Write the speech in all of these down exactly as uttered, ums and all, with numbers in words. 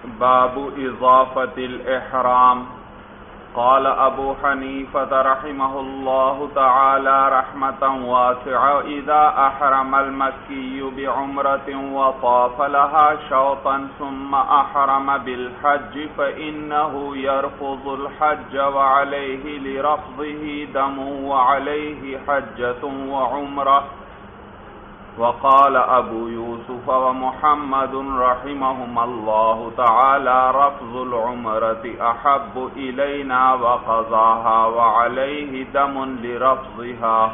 باب اضافة الاحرام قال ابو حنیفة رحمه الله تعالى رحمة واسعة اذا احرم المكي بعمرة وطاف لها شوطا ثم احرم بالحج فانه يرفض الحج وعليه لرفضه دم وعليه حجة وعمرة. وقال ابو یوسف ومحمد رحمهما الله تعالى رفض العمرة احب الینا وقضاها وعليه دم لرفضها.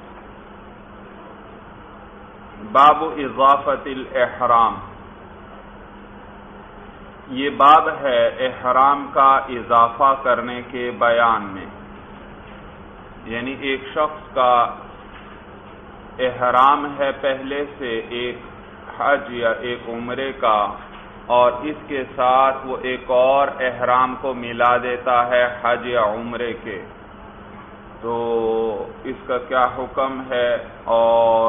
باب اضافت الاحرام، یہ باب ہے احرام کا اضافہ کرنے کے بیان میں. یعنی ایک شخص کا احرام ہے پہلے سے ایک حج یا ایک عمرے کا، اور اس کے ساتھ وہ ایک اور احرام کو ملا دیتا ہے حج یا عمرے کے، تو اس کا کیا حکم ہے اور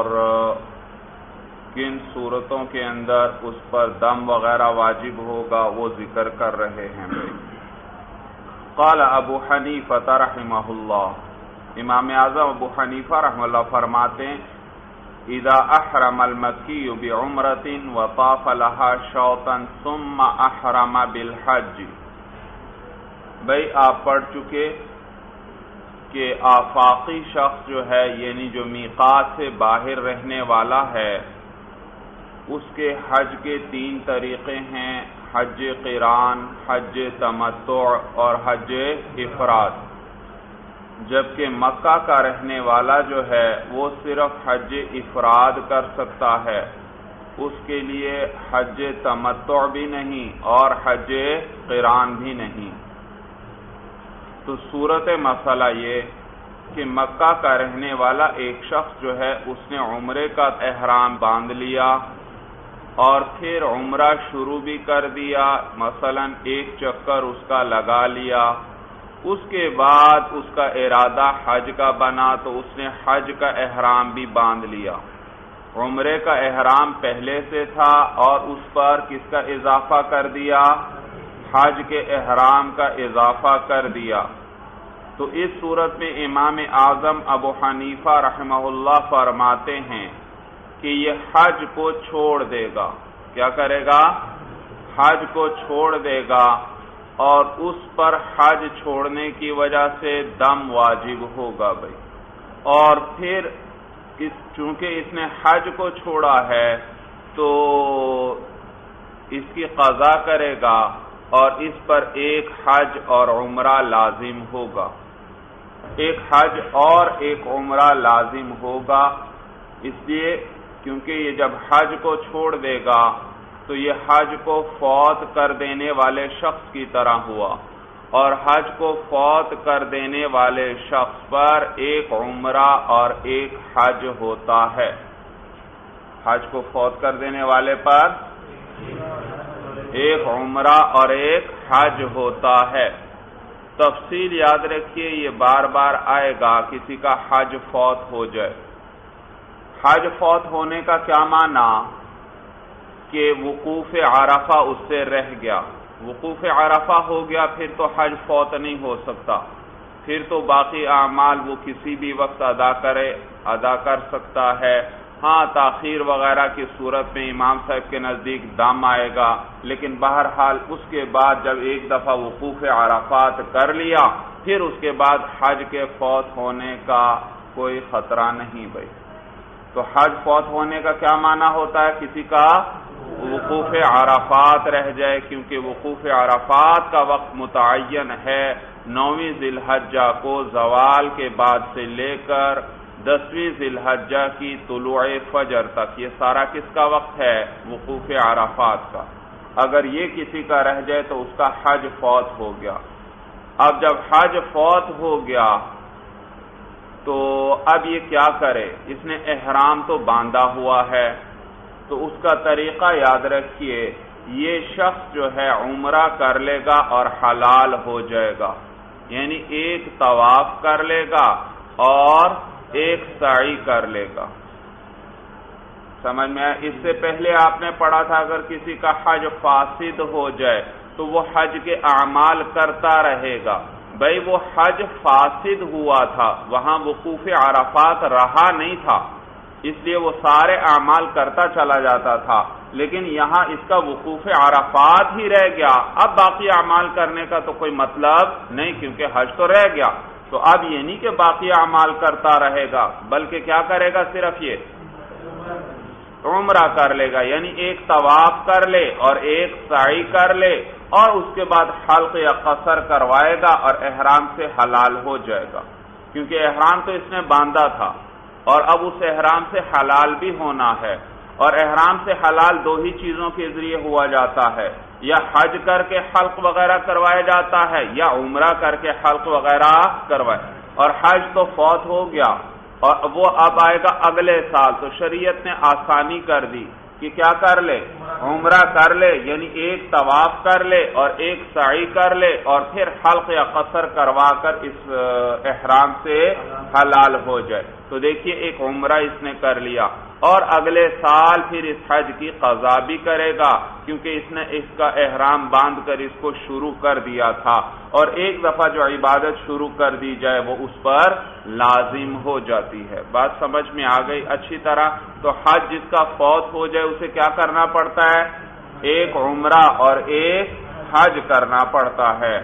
کن صورتوں کے اندر اس پر دم وغیرہ واجب ہوگا وہ ذکر کر رہے ہیں. قال ابو حنیفہ رحمہ اللہ، امام اعظم ابو حنیفہ رحمہ اللہ فرماتے ہیں اذا احرم المکی بعمرۃ وطاف لها شوطا ثم احرم بالحج. بھئی آپ پڑھ چکے کہ آفاقی شخص جو ہے یعنی جو میقات سے باہر رہنے والا ہے اس کے حج کے تین طریقے ہیں، حج قران، حج تمتع اور حج افراد. جبکہ مکہ کا رہنے والا جو ہے وہ صرف حج افراد کر سکتا ہے، اس کے لیے حج تمتع بھی نہیں اور حج قران بھی نہیں. تو صورت مسئلہ یہ کہ مکہ کا رہنے والا ایک شخص جو ہے اس نے عمرے کا احرام باندھ لیا اور پھر عمرہ شروع بھی کر دیا، مثلا ایک چکر اس کا لگا لیا، اس کے بعد اس کا ارادہ حج کا بنا تو اس نے حج کا احرام بھی باندھ لیا. عمرے کا احرام پہلے سے تھا اور اس پر کس کا اضافہ کر دیا؟ حج کے احرام کا اضافہ کر دیا. تو اس صورت میں امام اعظم ابو حنیفہ رحمہ اللہ فرماتے ہیں کہ یہ حج کو چھوڑ دے گا. کیا کرے گا؟ حج کو چھوڑ دے گا، اور اس پر حج چھوڑنے کی وجہ سے دم واجب ہوگا بھائی. اور پھر اس چونکہ اس نے حج کو چھوڑا ہے تو اس کی قضا کرے گا اور اس پر ایک حج اور عمرہ لازم ہوگا. ایک حج اور ایک عمرہ لازم ہوگا، اس لیے کیونکہ یہ جب حج کو چھوڑ دے گا تو یہ حج کو فوت کر دینے والے شخص کی طرح ہوا، اور حج کو فوت کر دینے والے شخص پر ایک عمرہ اور ایک حج ہوتا ہے. حج کو فوت کر دینے والے پر ایک عمرہ اور ایک حج ہوتا ہے. تفصیل یاد رکھیے، یہ بار بار آئے گا کسی کا حج فوت ہو جائے. حج فوت ہونے کا کیا معنی؟ کہ وقوف عرفہ اس سے رہ گیا. وقوف عرفہ ہو گیا پھر تو حج فوت نہیں ہو سکتا، پھر تو باقی اعمال وہ کسی بھی وقت ادا کرے ادا کر سکتا ہے. ہاں تاخیر وغیرہ کی صورت میں امام صاحب کے نزدیک دم آئے گا، لیکن بہرحال اس کے بعد جب ایک دفعہ وقوف عرفات کر لیا پھر اس کے بعد حج کے فوت ہونے کا کوئی خطرہ نہیں بھائی. تو حج فوت ہونے کا کیا معنی ہوتا ہے؟ کسی کا وقوف عرفات رہ جائے، کیونکہ وقوف عرفات کا وقت متعین ہے نویں ذی الحجہ کو زوال کے بعد سے لے کر دسویں ذی الحجہ کی طلوع فجر تک. یہ سارا کس کا وقت ہے؟ وقوف عرفات کا. اگر یہ کسی کا رہ جائے تو اس کا حج فوت ہو گیا. اب جب حج فوت ہو گیا تو اب یہ کیا کرے؟ اس نے احرام تو باندھا ہوا ہے، تو اس کا طریقہ یاد رکھیے، یہ شخص جو ہے عمرہ کر لے گا اور حلال ہو جائے گا. یعنی ایک طواف کر لے گا اور ایک سعی کر لے گا. سمجھ میں آیا؟ اس سے پہلے آپ نے پڑھا تھا اگر کسی کا حج فاسد ہو جائے تو وہ حج کے اعمال کرتا رہے گا. بھائی وہ حج فاسد ہوا تھا، وہاں وقوف عرفات رہا نہیں تھا، اس لیے وہ سارے اعمال کرتا چلا جاتا تھا، لیکن یہاں اس کا وقوف عرفات ہی رہ گیا. اب باقی اعمال کرنے کا تو کوئی مطلب نہیں، کیونکہ حج تو رہ گیا. تو اب یہ نہیں کہ باقی اعمال کرتا رہے گا، بلکہ کیا کرے گا؟ صرف یہ عمرہ کر لے گا، یعنی ایک طواف کر لے اور ایک سعی کر لے اور اس کے بعد حلق یا قصر کروائے گا اور احرام سے حلال ہو جائے گا، کیونکہ احرام تو اس نے باندھا تھا اور اب اس احرام سے حلال بھی ہونا ہے. اور احرام سے حلال دو ہی چیزوں کے ذریعے ہوا جاتا ہے، یا حج کر کے حلق وغیرہ کروایا جاتا ہے یا عمرہ کر کے حلق وغیرہ کروائے. اور حج تو فوت ہو گیا اور وہ اب آئے گا اگلے سال، تو شریعت نے آسانی کر دی کہ کیا کر لے؟ عمرہ کر لے، یعنی ایک طواف کر لے اور ایک سعی کر لے اور پھر حلق یا قصر کروا کر اس احرام سے حلال ہو جائے. تو دیکھیے ایک عمرہ اس نے کر لیا اور اگلے سال پھر اس حج کی قضا بھی کرے گا، کیونکہ اس نے اس کا احرام باندھ کر اس کو شروع کر دیا تھا، اور ایک دفعہ جو عبادت شروع کر دی جائے وہ اس پر لازم ہو جاتی ہے. بات سمجھ میں آ گئی اچھی طرح؟ تو حج جس کا فوت ہو جائے اسے کیا کرنا پڑتا ہے؟ ایک عمرہ اور ایک حج کرنا پڑتا ہے.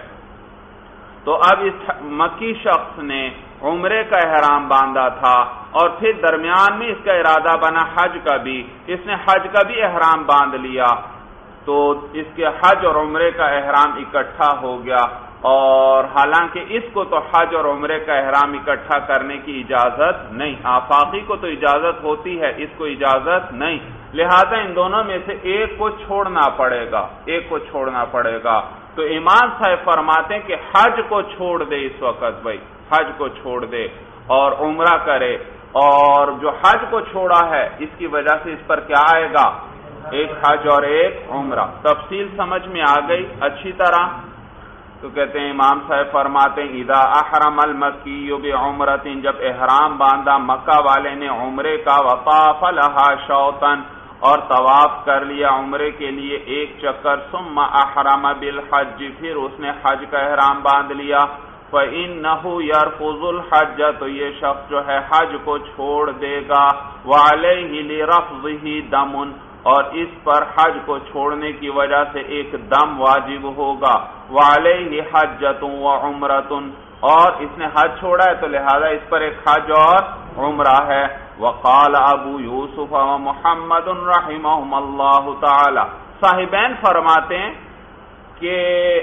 تو اب اس مکی شخص نے عمرے کا احرام باندھا تھا اور پھر درمیان میں اس کا ارادہ بنا حج کا بھی، اس نے حج کا بھی احرام باندھ لیا، تو اس کے حج اور عمرے کا احرام اکٹھا ہو گیا. اور حالانکہ اس کو تو حج اور عمرے کا احرام اکٹھا کرنے کی اجازت نہیں، آفاقی کو تو اجازت ہوتی ہے، اس کو اجازت نہیں، لہذا ان دونوں میں سے ایک کو چھوڑنا پڑے گا، ایک کو چھوڑنا پڑے گا. تو امام صاحب فرماتے ہیں کہ حج کو چھوڑ دے اس وقت، بھائی حج کو چھوڑ دے اور عمرہ کرے، اور جو حج کو چھوڑا ہے اس کی وجہ سے اس پر کیا آئے گا؟ ایک حج اور ایک عمرہ. تفصیل سمجھ میں آ گئی اچھی طرح؟ تو کہتے ہیں امام صاحب فرماتے ہیں اذا احرم المکی بعمرۃ، جب احرام باندھا مکہ والے نے عمرے کا، وطاف لها شوطا، اور طواف کر لیا عمرے کے لیے ایک چکر، ثم احرم بالحج، پھر اس نے حج کا احرام باندھ لیا، فإنه يرفض الحج، تو یہ شخص جو ہے حج کو چھوڑ دے گا، وعليه لرفضه دم، اور اس پر حج کو چھوڑنے کی وجہ سے ایک دم واجب ہوگا، وعليه حجۃ وعمرۃ، اور اس نے حج چھوڑا ہے تو لہذا اس پر ایک حج اور عمرہ ہے. وقال ابو یوسف ومحمد رحمہم اللہ تعالی، صاحبین فرماتے ہیں کہ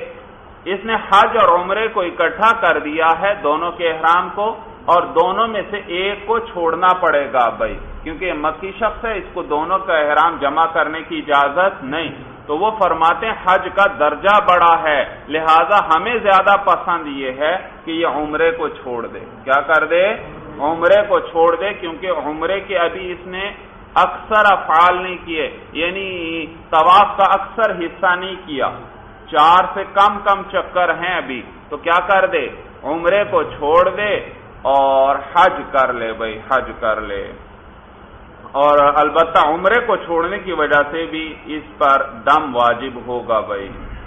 اس نے حج اور عمرے کو اکٹھا کر دیا ہے، دونوں کے احرام کو، اور دونوں میں سے ایک کو چھوڑنا پڑے گا بھائی، کیونکہ یہ مکی شخص ہے، اس کو دونوں کا احرام جمع کرنے کی اجازت نہیں. تو وہ فرماتے ہیں حج کا درجہ بڑا ہے، لہذا ہمیں زیادہ پسند یہ ہے کہ یہ عمرے کو چھوڑ دے. کیا کر دے؟ عمرے کو چھوڑ دے، کیونکہ عمرے کے ابھی اس نے اکثر افعال نہیں کیے، یعنی طواف کا اکثر حصہ نہیں کیا، چار سے کم کم چکر ہیں ابھی، تو کیا کر دے؟ عمرے کو چھوڑ دے اور حج کر لے بھائی، حج کر لے. اور البتہ عمرے کو چھوڑنے کی وجہ سے بھی اس پر دم واجب ہوگا بھائی.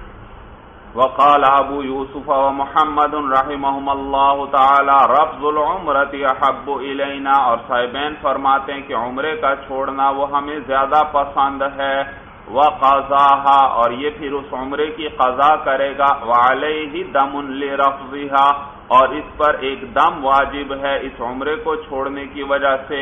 وقال ابو یوسف ومحمد رحمہم اللہ تعالی رفض العمرۃ احب الینا، اور صاحبین فرماتے ہیں کہ عمرے کا چھوڑنا وہ ہمیں زیادہ پسند ہے. وقضاها، اور یہ پھر اس عمرے کی قضا کرے گا. وعلیہ دم لرفضها، اور اس پر ایک دم واجب ہے اس عمرے کو چھوڑنے کی وجہ سے.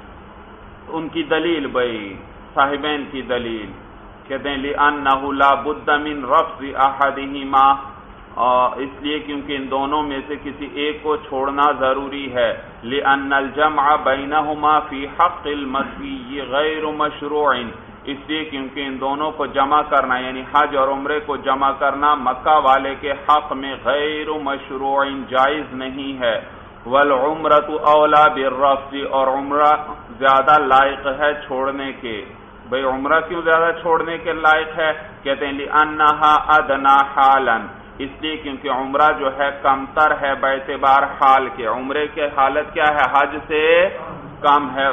ان کی دلیل بھائی، صاحبین کی دلیل کہتے ہیں لِأَنَّهُ لَا بُدَّ مِن رَفْضِ أَحَدِهِمَا، اس لیے کیونکہ ان دونوں میں سے کسی ایک کو چھوڑنا ضروری ہے. لِأَنَّ الْجَمْعَ بَيْنَهُمَا فِي حَقِّ الْمَكِّيِّ غَيْرُ مَشْرُوعٍ، اس لیے کیونکہ ان دونوں کو جمع کرنا یعنی حج اور عمرے کو جمع کرنا مکہ والے کے حق میں غیر مشروع جائز نہیں ہے. والعمرۃ اولا بالرفض، اور عمرہ زیادہ لائق ہے چھوڑنے کے. بھئی عمرہ کیوں زیادہ چھوڑنے کے لائق ہے؟ کہتے ہیں لأنہا ادنا حالا، اس لیے کیونکہ عمرہ جو ہے کمتر ہے باعتبار حال کے. عمرے کے حالت کیا ہے؟ حج سے کم ہے.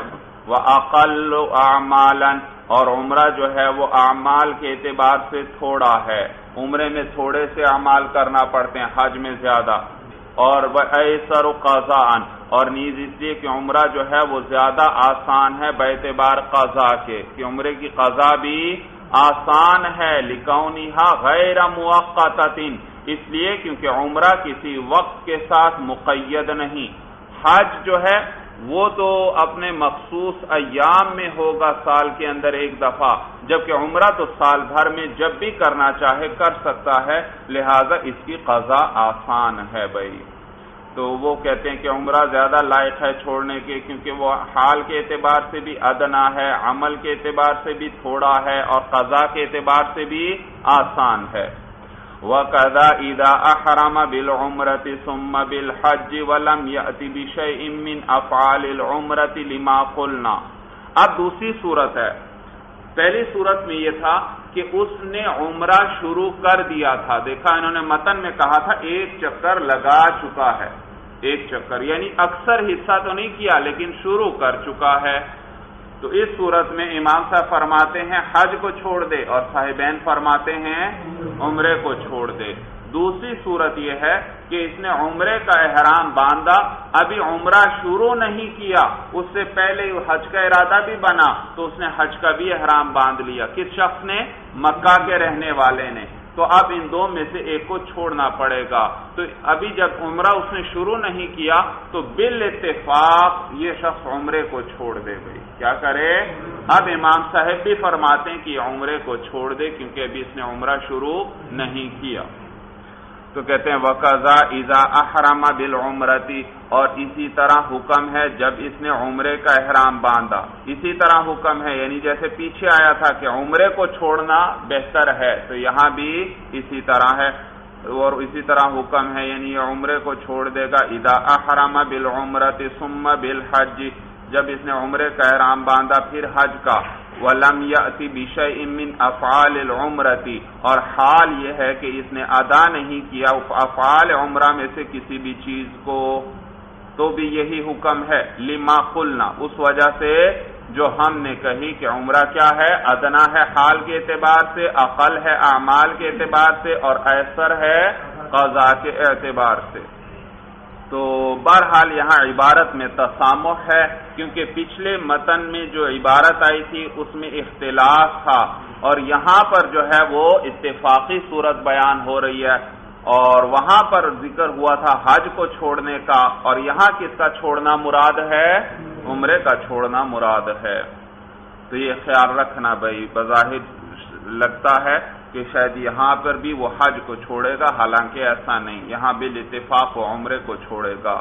وَأَقَلُّ أَعْمَالًا، اور عمرہ جو ہے وہ اعمال کے اعتبار سے تھوڑا ہے، عمرے میں تھوڑے سے اعمال کرنا پڑتے ہیں، حج میں زیادہ، اور وَأَيْسَرُ قَضَاءً، اور نیز اس لیے کہ عمرہ جو ہے وہ زیادہ آسان ہے باعتبار قضا کے، کہ عمرے کی قضا بھی آسان ہے، لِكَوْنِهَا غَيْرَ مُوَقَّتَةٍ، اس لیے کیونکہ عمرہ کسی وقت کے ساتھ مقید نہیں، حج جو ہے وہ تو اپنے مخصوص ایام میں ہوگا سال کے اندر ایک دفعہ، جبکہ عمرہ تو سال بھر میں جب بھی کرنا چاہے کر سکتا ہے، لہذا اس کی قضا آسان ہے بھائی۔ تو وہ کہتے ہیں کہ عمرہ زیادہ لائق ہے چھوڑنے کے، کیونکہ وہ حال کے اعتبار سے بھی ادنا ہے، عمل کے اعتبار سے بھی تھوڑا ہے، اور قضا کے اعتبار سے بھی آسان ہے۔ وَقَذَا إِذَا أَحْرَمَ بِالْعُمْرَةِ ثُمَّ بِالْحَجِّ وَلَمْ يَأْتِ بِشَيْءٍ مِّنْ أَفْعَالِ الْعُمْرَةِ لِمَا قُلْنَا۔ اب دوسری صورت ہے، پہلی صورت میں یہ تھا کہ اس نے عمرہ شروع کر دیا تھا، دیکھا انہوں نے متن میں کہا تھا ایک چکر لگا چکا ہے، ایک چکر یعنی اکثر حصہ تو نہیں کیا لیکن شروع کر چکا ہے۔ تو اس صورت میں امام صاحب فرماتے ہیں حج کو چھوڑ دے، اور صاحبین فرماتے ہیں عمرے کو چھوڑ دے۔ دوسری صورت یہ ہے کہ اس نے عمرے کا احرام باندھا، ابھی عمرہ شروع نہیں کیا، اس سے پہلے حج کا ارادہ بھی بنا تو اس نے حج کا بھی احرام باندھ لیا۔ کس شخص نے؟ مکہ کے رہنے والے نے۔ تو اب ان دو میں سے ایک کو چھوڑنا پڑے گا۔ تو ابھی جب عمرہ اس نے شروع نہیں کیا تو بالاتفاق یہ شخص عمرے کو چھوڑ دے بھائی، کیا کرے؟ اب امام صاحب بھی فرماتے ہیں کہ عمرے کو چھوڑ دے کیونکہ ابھی اس نے عمرہ شروع نہیں کیا۔ تو کہتے ہیں وَقَذَا إِذَا أَحْرَمَ بِالْعُمْرَةِ، اور اسی طرح حکم ہے جب اس نے عمرے کا احرام باندھا، اسی طرح حکم ہے یعنی جیسے پیچھے آیا تھا کہ عمرے کو چھوڑنا بہتر ہے، تو یہاں بھی اسی طرح ہے، اور اسی طرح حکم ہے یعنی عمرے کو چھوڑ دے گا۔ إِذَا أَحْرَمَ بِالْعُمْرَةِ ثُمَّ بِالْحَجِّ، جب اس نے عمرے کا احرام باندھا پھر حج کا۔ وَلَمْ يَأْتِ بِشَيْءٍ مِّنْ أَفْعَالِ الْعُمْرَةِ، اور حال یہ ہے کہ اس نے ادا نہیں کیا افعال عمرہ میں سے کسی بھی چیز کو، تو بھی یہی حکم ہے۔ لما قلنا، اس وجہ سے جو ہم نے کہی کہ عمرہ کیا ہے؟ ادنا ہے حال کے اعتبار سے، اقل ہے اعمال کے اعتبار سے، اور ایسر ہے قضا کے اعتبار سے۔ تو بہرحال یہاں عبارت میں تسامح ہے، کیونکہ پچھلے متن میں جو عبارت آئی تھی اس میں اختلاف تھا، اور یہاں پر جو ہے وہ اتفاقی صورت بیان ہو رہی ہے، اور وہاں پر ذکر ہوا تھا حج کو چھوڑنے کا، اور یہاں کس کا چھوڑنا مراد ہے؟ عمرے کا چھوڑنا مراد ہے۔ تو یہ خیال رکھنا بھائی، بظاہر لگتا ہے کہ شاید یہاں پر بھی وہ حج کو چھوڑے گا، حالانکہ ایسا نہیں، یہاں بالاتفاق وہ عمرے کو چھوڑے گا۔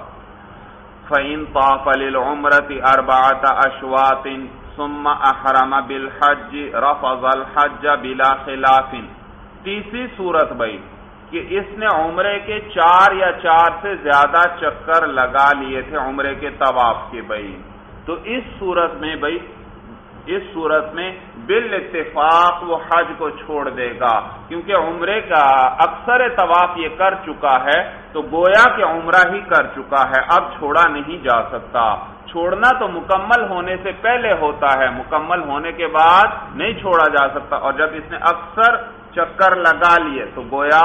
فَإِن طَافَ لِلْعُمْرَةِ أَرْبَعَةَ أَشْوَاطٍ ثُمَّ أَحْرَمَ بِالْحَجِّ رَفَضَ الْحَجَّ بِلَا خِلَافٍ۔ تیسری صورت بھائی کہ اس نے عمرے کے چار یا چار سے زیادہ چکر لگا لیے تھے عمرے کے طواف کے بھائی، تو اس صورت میں بھائی اس صورت میں بالاتفاق وہ حج کو چھوڑ دے گا، کیونکہ عمرے کا اکثر طواف یہ کر چکا ہے تو گویا کہ عمرہ ہی کر چکا ہے، اب چھوڑا نہیں جا سکتا۔ چھوڑنا تو مکمل ہونے سے پہلے ہوتا ہے، مکمل ہونے کے بعد نہیں چھوڑا جا سکتا، اور جب اس نے اکثر چکر لگا لیے تو گویا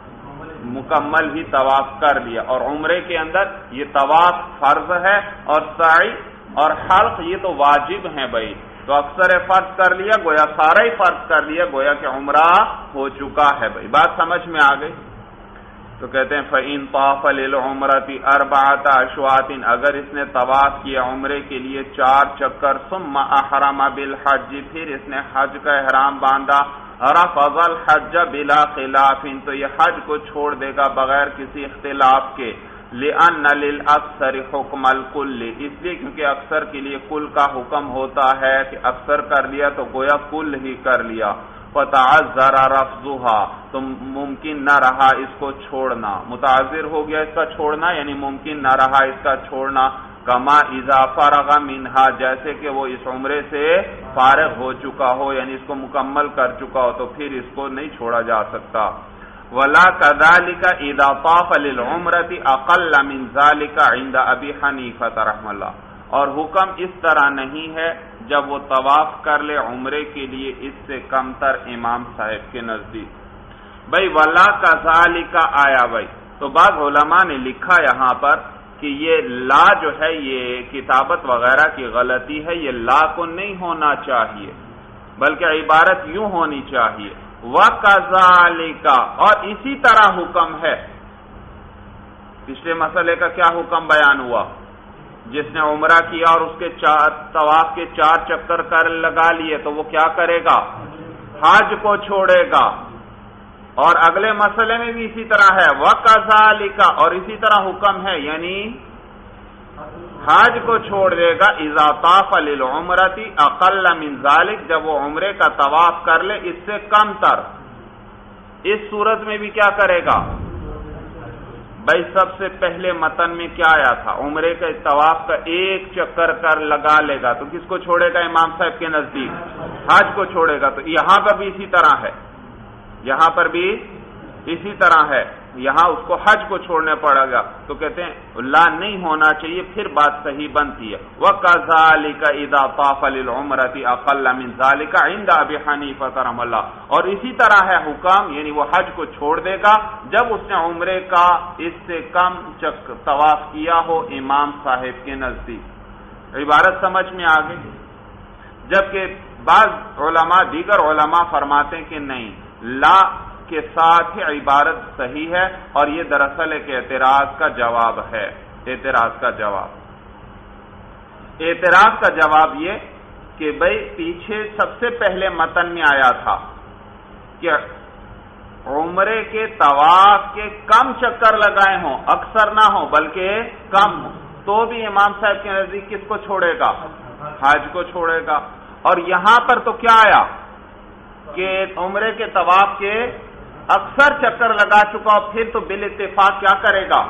مکمل ہی طواف کر لیا، اور عمرے کے اندر یہ طواف فرض ہے اور سعی اور حلق یہ تو واجب ہیں بھائی، تو اکثر فرض کر لیا گویا سارا ہی فرض کر لیا، گویا کہ عمرہ ہو چکا ہے بھائی، بات سمجھ میں آ گئی؟ تو کہتے ہیں فَإِن طَافَ لِلْعُمْرَةِ أَرْبَعَةَ أَشْوَاطٍ، اگر اس نے طواف کیا عمرے کے لیے چار چکر، ثُمَّ أَحْرَمَ بِالْحَجِّ، پھر اس نے حج کا احرام باندھا، رَفَضَ الْحَجَّ بِلَا خِلَافٍ، تو یہ حج کو چھوڑ دے گا بغیر کسی اختلاف کے۔ لِأَنَّ لِلْأَكْثَرِ حُكْمَ الْكُلِّ، اس لیے کیونکہ اکثر کے لیے کل کا حکم ہوتا ہے کہ اکثر کر لیا تو گویا کل ہی کر لیا۔ فَتَعَذَّرَ رَفْضُهَا، تو ممکن نہ رہا اس کو چھوڑنا، متعذر ہو گیا اس کا چھوڑنا، یعنی ممکن نہ رہا اس کا چھوڑنا۔ کما اذا فرغ منہا، جیسے کہ وہ اس عمرے سے فارغ ہو چکا ہو، یعنی اس کو مکمل کر چکا ہو، تو پھر اس کو نہیں چھوڑا جا سکتا۔ ولا كذلك اذا طاف للعمرة اقل من ذلك عند ابي حنیفہ رحمہ اللہ، اور حکم اس طرح نہیں ہے جب وہ طواف کر لے عمرے کے لیے اس سے کم تر امام صاحب کے نزدیک. بھائی ولا کذالک آیا بھائی، تو بعض علماء نے لکھا یہاں پر کہ یہ لا جو ہے یہ کتابت وغیرہ کی غلطی ہے، یہ لا کو نہیں ہونا چاہیے بلکہ عبارت یوں ہونی چاہیے وَكَذَلِكَ، اور اسی طرح حکم ہے. پچھلے مسئلے کا کیا حکم بیان ہوا؟ جس نے عمرہ کیا اور اس کے چار طواف کے چار چکر کر لگا لیے تو وہ کیا کرے گا؟ حج کو چھوڑے گا. اور اگلے مسئلے میں بھی اسی طرح ہے وَكَذَلِكَ، اور اسی طرح حکم ہے یعنی حج کو چھوڑ دے گا اذا طاف للعمرۃ اقل من ذلك، جب وہ عمرے کا طواف کر لے اس سے کم تر. اس صورت میں بھی کیا کرے گا؟ بھائی سب سے پہلے متن میں کیا آیا تھا؟ عمرے کے طواف کا ایک چکر کر لگا لے گا تو کس کو چھوڑے گا امام صاحب کے نزدیک؟ حج کو چھوڑے گا. تو یہاں پر بھی اسی طرح ہے، یہاں پر بھی اسی طرح ہے، یہاں اس کو حج کو چھوڑنے پڑے گا. تو کہتے ہیں لا نہیں ہونا چاہیے، پھر بات صحیح بنتی ہے. وَكَذَلِكَ إِذَا طَافَ لِلْعُمْرَةِ أَقَلَّ مِنْ ذَلِكَ عِنْدَ أَبِي حَنِيفَةَ رحمہ اللہ. اور اسی طرح ہے حکم، یعنی وہ حج کو چھوڑ دے گا جب اس نے عمرے کا اس سے کم چک طواف کیا ہو امام صاحب کے نزدیک. عبارت سمجھ میں آ گئی. جبکہ بعض علماء دیگر علماء فرماتے ہیں کہ نہیں، لا کے ساتھ ہی عبارت صحیح ہے، اور یہ دراصل ایک اعتراض کا جواب ہے. اعتراض کا جواب اعتراض کا جواب یہ کہ بھئی پیچھے سب سے پہلے متن میں آیا تھا کہ عمرے کے طواف کے کم چکر لگائے ہوں، اکثر نہ ہوں بلکہ کم ہوں، تو بھی امام صاحب کے نزدیک کس کو چھوڑے گا؟ حج کو چھوڑے گا. اور یہاں پر تو کیا آیا کہ عمرے کے طواف کے اکثر چکر لگا چکا ہو، پھر تو بال اتفاق کیا کرے گا؟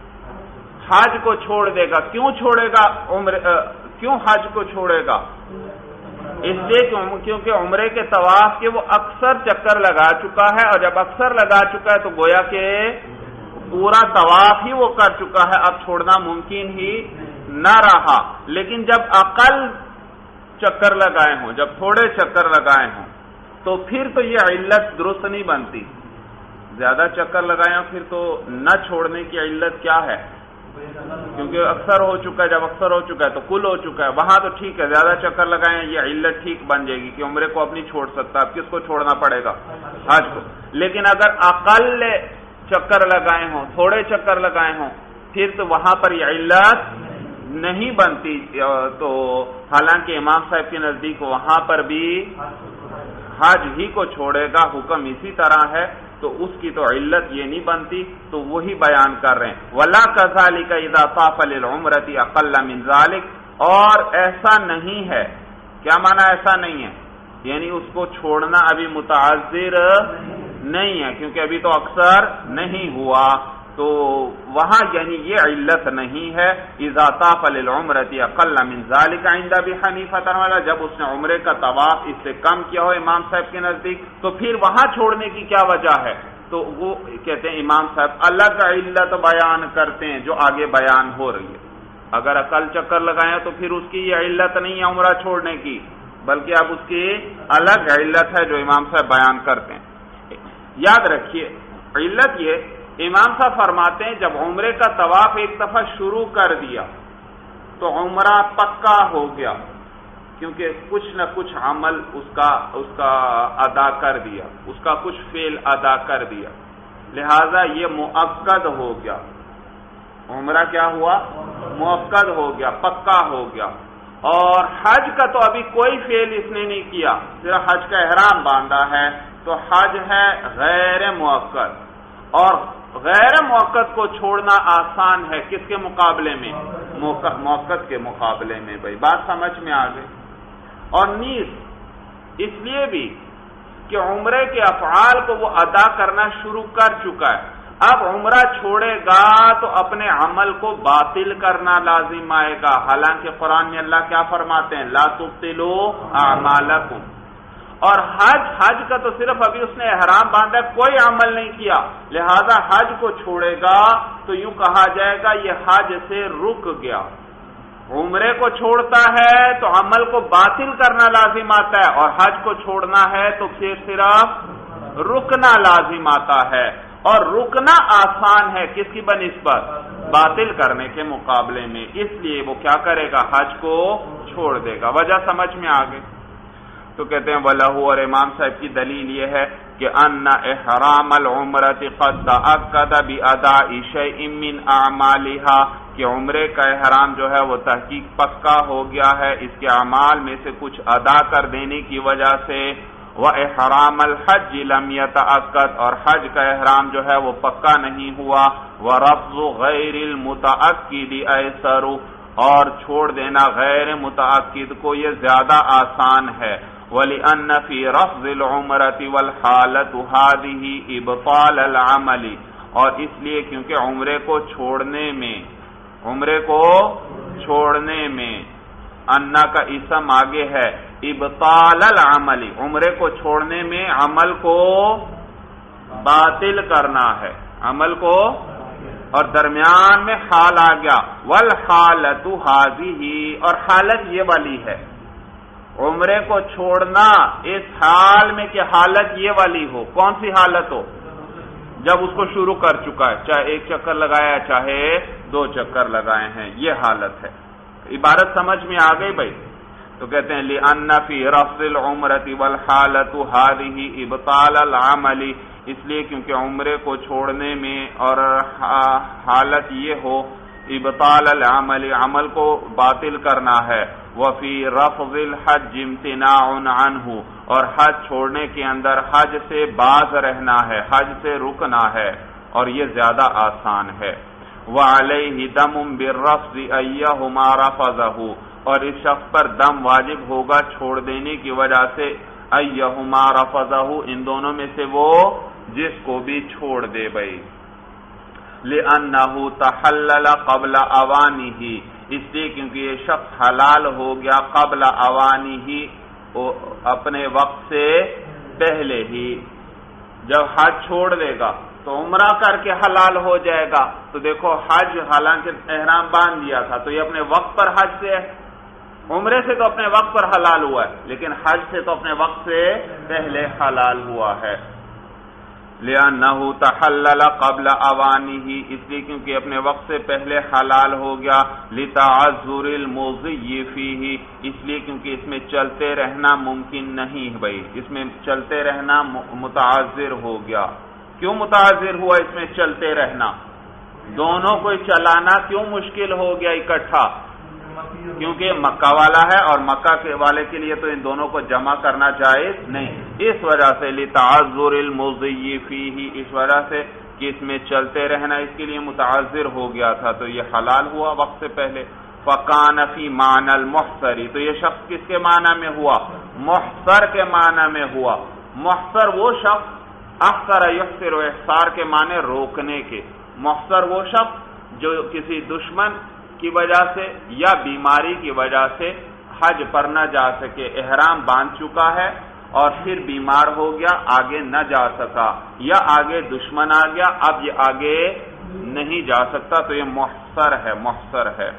حج کو چھوڑ دے گا. کیوں چھوڑے گا عمرے کیوں حج کو چھوڑے گا؟ اس لیے کیونکہ عمرے کے طواف کے وہ اکثر چکر لگا چکا ہے، اور جب اکثر لگا چکا ہے تو گویا کہ پورا طواف ہی وہ کر چکا ہے، اب چھوڑنا ممکن ہی نہ رہا. لیکن جب اقل چکر لگائے ہوں، جب تھوڑے چکر لگائے ہوں تو پھر تو یہ علت درست نہیں بنتی. زیادہ چکر لگائے ہوں پھر تو نہ چھوڑنے کی علت کیا ہے؟ کیونکہ اکثر ہو چکا ہے، جب اکثر ہو چکا ہے تو کل ہو چکا ہے. وہاں تو ٹھیک ہے، زیادہ چکر لگائے ہیں، یہ علت ٹھیک بن جائے گی کہ عمرے کو اب نہیں چھوڑ سکتا. اب کس کو چھوڑنا پڑے گا؟ حج کو. لیکن اگر اقل چکر لگائے ہوں، تھوڑے چکر لگائے ہوں، پھر تو وہاں پر یہ علت نہیں بنتی. تو حالانکہ امام صاحب کے نزدیک وہاں پر بھی حج ہی کو چھوڑے گا، حکم اسی طرح ہے، تو اس کی تو علت یہ نہیں بنتی. تو وہی بیان کر رہے ہیں وَلَا كَذَلِكَ إِذَا طَافَ لِلْعُمْرَةِ أَقَلَّ مِنْ ذَلِكَ. اور ایسا نہیں ہے. کیا معنی ایسا نہیں ہے؟ یعنی اس کو چھوڑنا ابھی متعذر نہیں ہے کیونکہ ابھی تو اکثر نہیں ہوا، تو وہاں یعنی یہ علت نہیں ہے. اذا طاف للعمرۃ اقل من ذلك عند ابي حنیفہ رحمہ، جب اس نے عمرے کا طواف اس سے کم کیا ہو امام صاحب کے نزدیک، تو پھر وہاں چھوڑنے کی کیا وجہ ہے؟ تو وہ کہتے ہیں امام صاحب الگ علت بیان کرتے ہیں جو آگے بیان ہو رہی ہے. اگر عقل چکر لگائے تو پھر اس کی یہ علت نہیں ہے عمرہ چھوڑنے کی، بلکہ اب اس کی الگ علت ہے جو امام صاحب بیان کرتے ہیں. یاد رکھیے علت یہ امام صاحب فرماتے ہیں جب عمرے کا طواف ایک دفعہ شروع کر دیا تو عمرہ پکا ہو گیا، کیونکہ کچھ نہ کچھ عمل اس کا اس کا ادا کر دیا، اس کا کچھ فعل ادا کر دیا، لہذا یہ مؤکد ہو گیا. عمرہ کیا ہوا؟ مؤکد ہو گیا، پکا ہو گیا. اور حج کا تو ابھی کوئی فعل اس نے نہیں کیا، صرف حج کا احرام باندھا ہے، تو حج ہے غیر مؤکد. اور غیر مؤکد کو چھوڑنا آسان ہے کس کے مقابلے میں؟ مؤکد کے مقابلے میں. بھائی بات سمجھ میں آ گئی. اور نیز اس لیے بھی کہ عمرے کے افعال کو وہ ادا کرنا شروع کر چکا ہے، اب عمرہ چھوڑے گا تو اپنے عمل کو باطل کرنا لازم آئے گا. حالانکہ قرآن میں اللہ کیا فرماتے ہیں؟ لا تبطلوا اعمالکم. اور حج حج کا تو صرف ابھی اس نے احرام باندھا، کوئی عمل نہیں کیا، لہذا حج کو چھوڑے گا تو یوں کہا جائے گا یہ حج سے رک گیا. عمرے کو چھوڑتا ہے تو عمل کو باطل کرنا لازم آتا ہے، اور حج کو چھوڑنا ہے تو پھر صرف رکنا لازم آتا ہے، اور رکنا آسان ہے کس کی بنسبت؟ باطل کرنے کے مقابلے میں، اس لیے وہ کیا کرے گا؟ حج کو چھوڑ دے گا۔ وجہ سمجھ میں آ گئی؟ تو کہتے ہیں وَلَهُ، اور امام صاحب کی دلیل یہ ہے کہ ان احرام العمرۃ قد تأکد بأداء شیء من اعمالها، کہ عمرے کا احرام جو ہے وہ تحقیق پکا ہو گیا ہے اس کے اعمال میں سے کچھ ادا کر دینے کی وجہ سے، وَإِحْرَامَ الْحَجِّ لَمْ يَتَأَكَّدْ، اور حج کا احرام جو ہے وہ پکا نہیں ہوا، وَرَفْضُ غَيْرِ الْمُتَأَكِّدِ أَيْسَرُ، اور چھوڑ دینا غیر متأکد کو یہ زیادہ آسان ہے، وَلِأَنَّ فِي رَفْضِ الْعُمْرَةِ وَالْحَالَةُ هَذِهِ إِبْطَالَ الْعَمَلِ، اور اس لیے کیونکہ عمرے کو چھوڑنے میں عمرے کو چھوڑنے میں انا کا اسم آگے ہے، ابطال العمل، عمرے کو چھوڑنے میں عمل کو باطل کرنا ہے، عمل کو، اور درمیان میں حال آ گیا، والحالۃ ہذہ، اور حالت یہ والی ہے، عمرے کو چھوڑنا اس حال میں کہ حالت یہ والی ہو، کون سی حالت ہو؟ جب اس کو شروع کر چکا ہے، چاہے ایک چکر لگایا چاہے دو چکر لگائے ہیں، یہ حالت ہے۔ عبارت سمجھ میں آ گئی بھائی؟ تو کہتے ہیں لِأَنَّ فِي رَفْضِ الْعُمْرَةِ وَالْحَالَةُ هَذِهِ إِبْطَالَ الْعَمَلِ، اس لیے کیونکہ عمرے کو چھوڑنے میں اور حالت یہ ہو ابطال العمل، عمل کو باطل کرنا ہے، وفی رفض الحج امتناع عنہ، اور حج چھوڑنے کے اندر حج سے باز رہنا ہے، حج سے رکنا ہے، اور یہ زیادہ آسان ہے۔ وعلیہ دم بالرفض ایہما رفضہ، اور اس شخص پر دم واجب ہوگا چھوڑ دینے کی وجہ سے، ایہما رفضہ، ان دونوں میں سے وہ جس کو بھی چھوڑ دے بھائی، لِأَنَّهُ تَحَلَّلَ قَبْلَ أَوَانِهِ، اس لیے کیونکہ یہ شخص حلال ہو گیا قبل اوانِهِ، اپنے وقت سے پہلے ہی۔ جب حج چھوڑ دے گا تو عمرہ کر کے حلال ہو جائے گا، تو دیکھو حج حالانکہ احرام باندھ دیا تھا تو یہ اپنے وقت پر حج سے ہے، عمرے سے تو اپنے وقت پر حلال ہوا ہے، لیکن حج سے تو اپنے وقت سے پہلے حلال ہوا ہے۔ لِأَنَّهُ تَحَلَّلَ قَبْلَ أَوَانِهِ، اس لیے کیونکہ اپنے وقت سے پہلے حلال ہو گیا، لِتَعَذُّرِ الْمُضِيِّ فِيهِ، اس لیے کیونکہ اس میں چلتے رہنا ممکن نہیں ہے بھائی، اس میں چلتے رہنا متعذر ہو گیا۔ کیوں متعذر ہوا اس میں چلتے رہنا؟ دونوں کو چلانا کیوں مشکل ہو گیا اکٹھا؟ کیونکہ مکہ والا ہے اور مکہ کے والے کے لیے تو ان دونوں کو جمع کرنا جائز نہیں، اس وجہ سے لِتَعَذُّرِ الْمُضِيِّ فِيهِ، اس وجہ سے کہ اس میں چلتے رہنا اس کے لیے متعذر ہو گیا تھا تو یہ حلال ہوا وقت سے پہلے۔ فَكَانَ فِي مَعْنَى الْمُحْصَرِ، تو یہ شخص کس کے معنی میں ہوا؟ محصر کے معنی میں ہوا۔ محصر وہ شخص، احصر یحصر و احصار کے معنی روکنے کے، محصر وہ شخص جو کسی دشمن کی وجہ سے یا بیماری کی وجہ سے حج پر نہ جا سکے، احرام باندھ چکا ہے اور پھر بیمار ہو گیا، آگے نہ جا سکا، یا آگے دشمن آ گیا اب یہ آگے نہیں جا سکتا، تو یہ محصر ہے، محصر ہے۔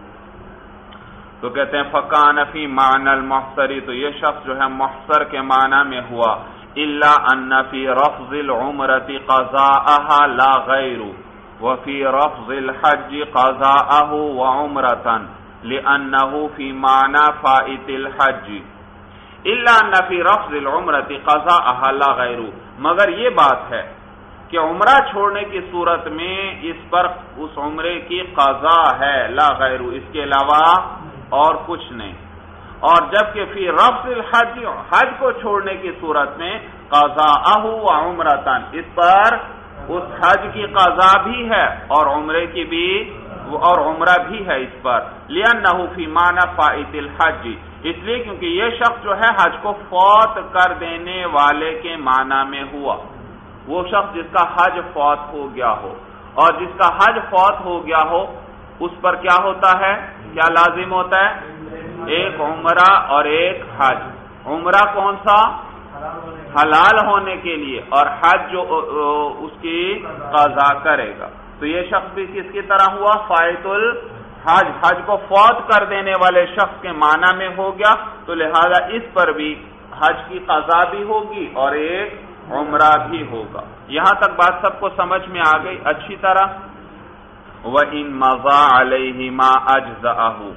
تو کہتے ہیں فَكَانَ فِي مَعْنَى الْمُحْصَرِ، تو یہ شخص جو ہے محصر کے معنی میں ہوا، إِلَّا أَنَّ فِي رَفْضِ الْعُمْرَةِ قَضَاءَهَا لَا غَيْرُ، وفي رفض الحج قضاءه وعمرة لأنه في معنى فائت الحج، إلا أن في رفض العمرة قضاءها لا غير، مگر یہ بات ہے کہ عمرہ چھوڑنے کی صورت میں اس پر اس عمرے کی قضا ہے، لا غیر، اس کے علاوہ اور کچھ نہیں، اور جبکہ فی رفض الحج، حج کو چھوڑنے کی صورت میں قضاءه وعمرة، اس پر اس حج کی قضا بھی ہے اور عمرے کی بھی، اور عمرہ بھی ہے اس پر، لِأَنَّهُ فِي مَعْنَى فَائِتِ الْحَجِّ، اس لیے کیونکہ یہ شخص جو ہے حج کو فوت کر دینے والے کے معنی میں ہوا، وہ شخص جس کا حج فوت ہو گیا ہو، اور جس کا حج فوت ہو گیا ہو اس پر کیا ہوتا ہے، کیا لازم ہوتا ہے؟ ایک عمرہ اور ایک حج۔ عمرہ کون سا؟ حلال ہونے کے لیے، اور حج جو اس کی قضا کرے گا، تو یہ شخص بھی کس کی طرح ہوا؟ فائت حج حج کو فوت کر دینے والے شخص کے معنی میں ہو گیا، تو لہذا اس پر بھی حج کی قضا بھی ہوگی اور ایک عمرہ بھی ہوگا۔ یہاں تک بات سب کو سمجھ میں آ گئی اچھی طرح؟ وَإِن مَضَى عَلَيْهِمَا أَجْزَأَهُ،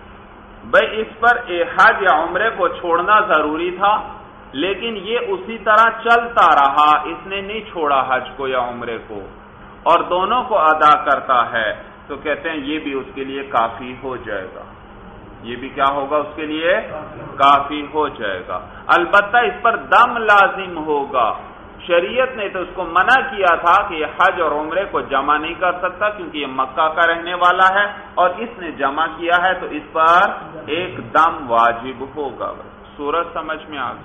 بھئی اس پر حج یا عمرے کو چھوڑنا ضروری تھا، لیکن یہ اسی طرح چلتا رہا، اس نے نہیں چھوڑا حج کو یا عمرے کو، اور دونوں کو ادا کرتا ہے، تو کہتے ہیں یہ بھی اس کے لیے کافی ہو جائے گا، یہ بھی کیا ہوگا اس کے لیے کافی ہو جائے گا۔ البتہ اس پر دم لازم ہوگا، شریعت نے تو اس کو منع کیا تھا کہ یہ حج اور عمرے کو جمع نہیں کر سکتا کیونکہ یہ مکہ کا رہنے والا ہے، اور اس نے جمع کیا ہے تو اس پر ایک دم واجب ہوگا۔ سورج سمجھ میں آ گئی؟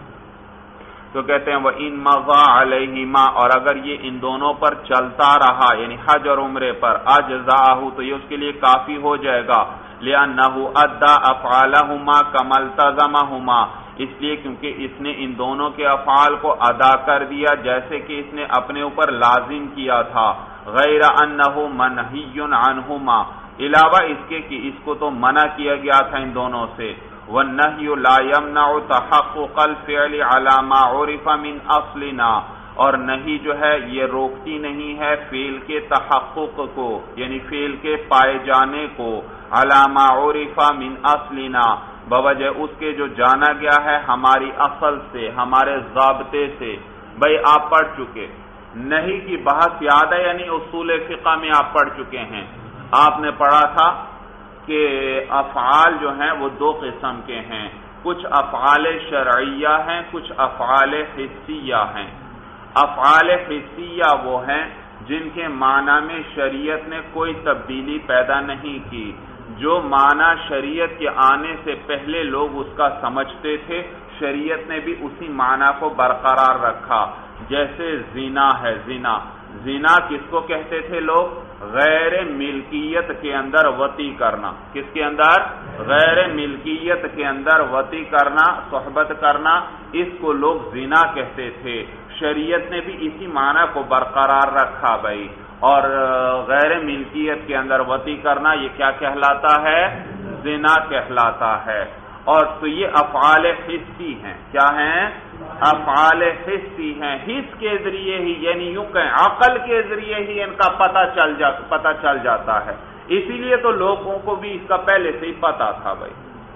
تو کہتے ہیں وَإِن مَضَى عَلَيْهِمَا، اور اگر یہ ان دونوں پر چلتا رہا یعنی حج اور عمرے پر، أَجْزَأَهُ، تو یہ اس کے لیے کافی ہو جائے گا، لِأَنَّهُ أَدَّى أَفْعَالَهُمَا كَمَا الْتَزَمَهُمَا، اس لیے کیونکہ اس نے ان دونوں کے افعال کو ادا کر دیا جیسے کہ اس نے اپنے اوپر لازم کیا تھا، غیر انہ منہی عنہما، علاوہ اس کے کہ اس کو تو منع کیا گیا تھا ان دونوں سے، والنہی لا یمنع تحقق الفعل علی ما عرف من اصلنا، اور نہیں جو ہے یہ روکتی نہیں ہے فعل کے تحقق کو، یعنی فعل کے پائے جانے کو، علی ما عرف من اصلنا، بوجہ اس کے جو جانا گیا ہے ہماری اصل سے، ہمارے ضابطے سے۔ بھئی آپ پڑھ چکے، نہیں کی بحث یاد ہے یعنی اصول فقہ میں آپ پڑھ چکے ہیں، آپ نے پڑھا تھا کہ افعال جو ہیں وہ دو قسم کے ہیں، کچھ افعال شرعیہ ہیں، کچھ افعال حسیہ ہیں۔ افعال حسیہ وہ ہیں جن کے معنی میں شریعت نے کوئی تبدیلی پیدا نہیں کی، جو معنی شریعت کے آنے سے پہلے لوگ اس کا سمجھتے تھے، شریعت نے بھی اسی معنی کو برقرار رکھا۔ جیسے زنا ہے، زنا زنا کس کو کہتے تھے لوگ؟ غیر ملکیت کے اندر وطی کرنا، کس کے اندر؟ غیر ملکیت کے اندر وطی کرنا، صحبت کرنا، اس کو لوگ زنا کہتے تھے، شریعت نے بھی اسی معنی کو برقرار رکھا بھائی، اور غیر ملکیت کے اندر وطی کرنا یہ کیا کہلاتا ہے؟ زنا کہلاتا ہے۔ اور تو یہ افعال حسی ہیں، کیا ہیں؟ افعال حسی ہیں، حس کے ذریعے ہی یعنی یوں کہیں عقل کے ذریعے ہی ان کا پتہ چل جا پتہ چل جاتا ہے، اسی لیے تو لوگوں کو بھی اس کا پہلے سے ہی پتہ تھا بھائی،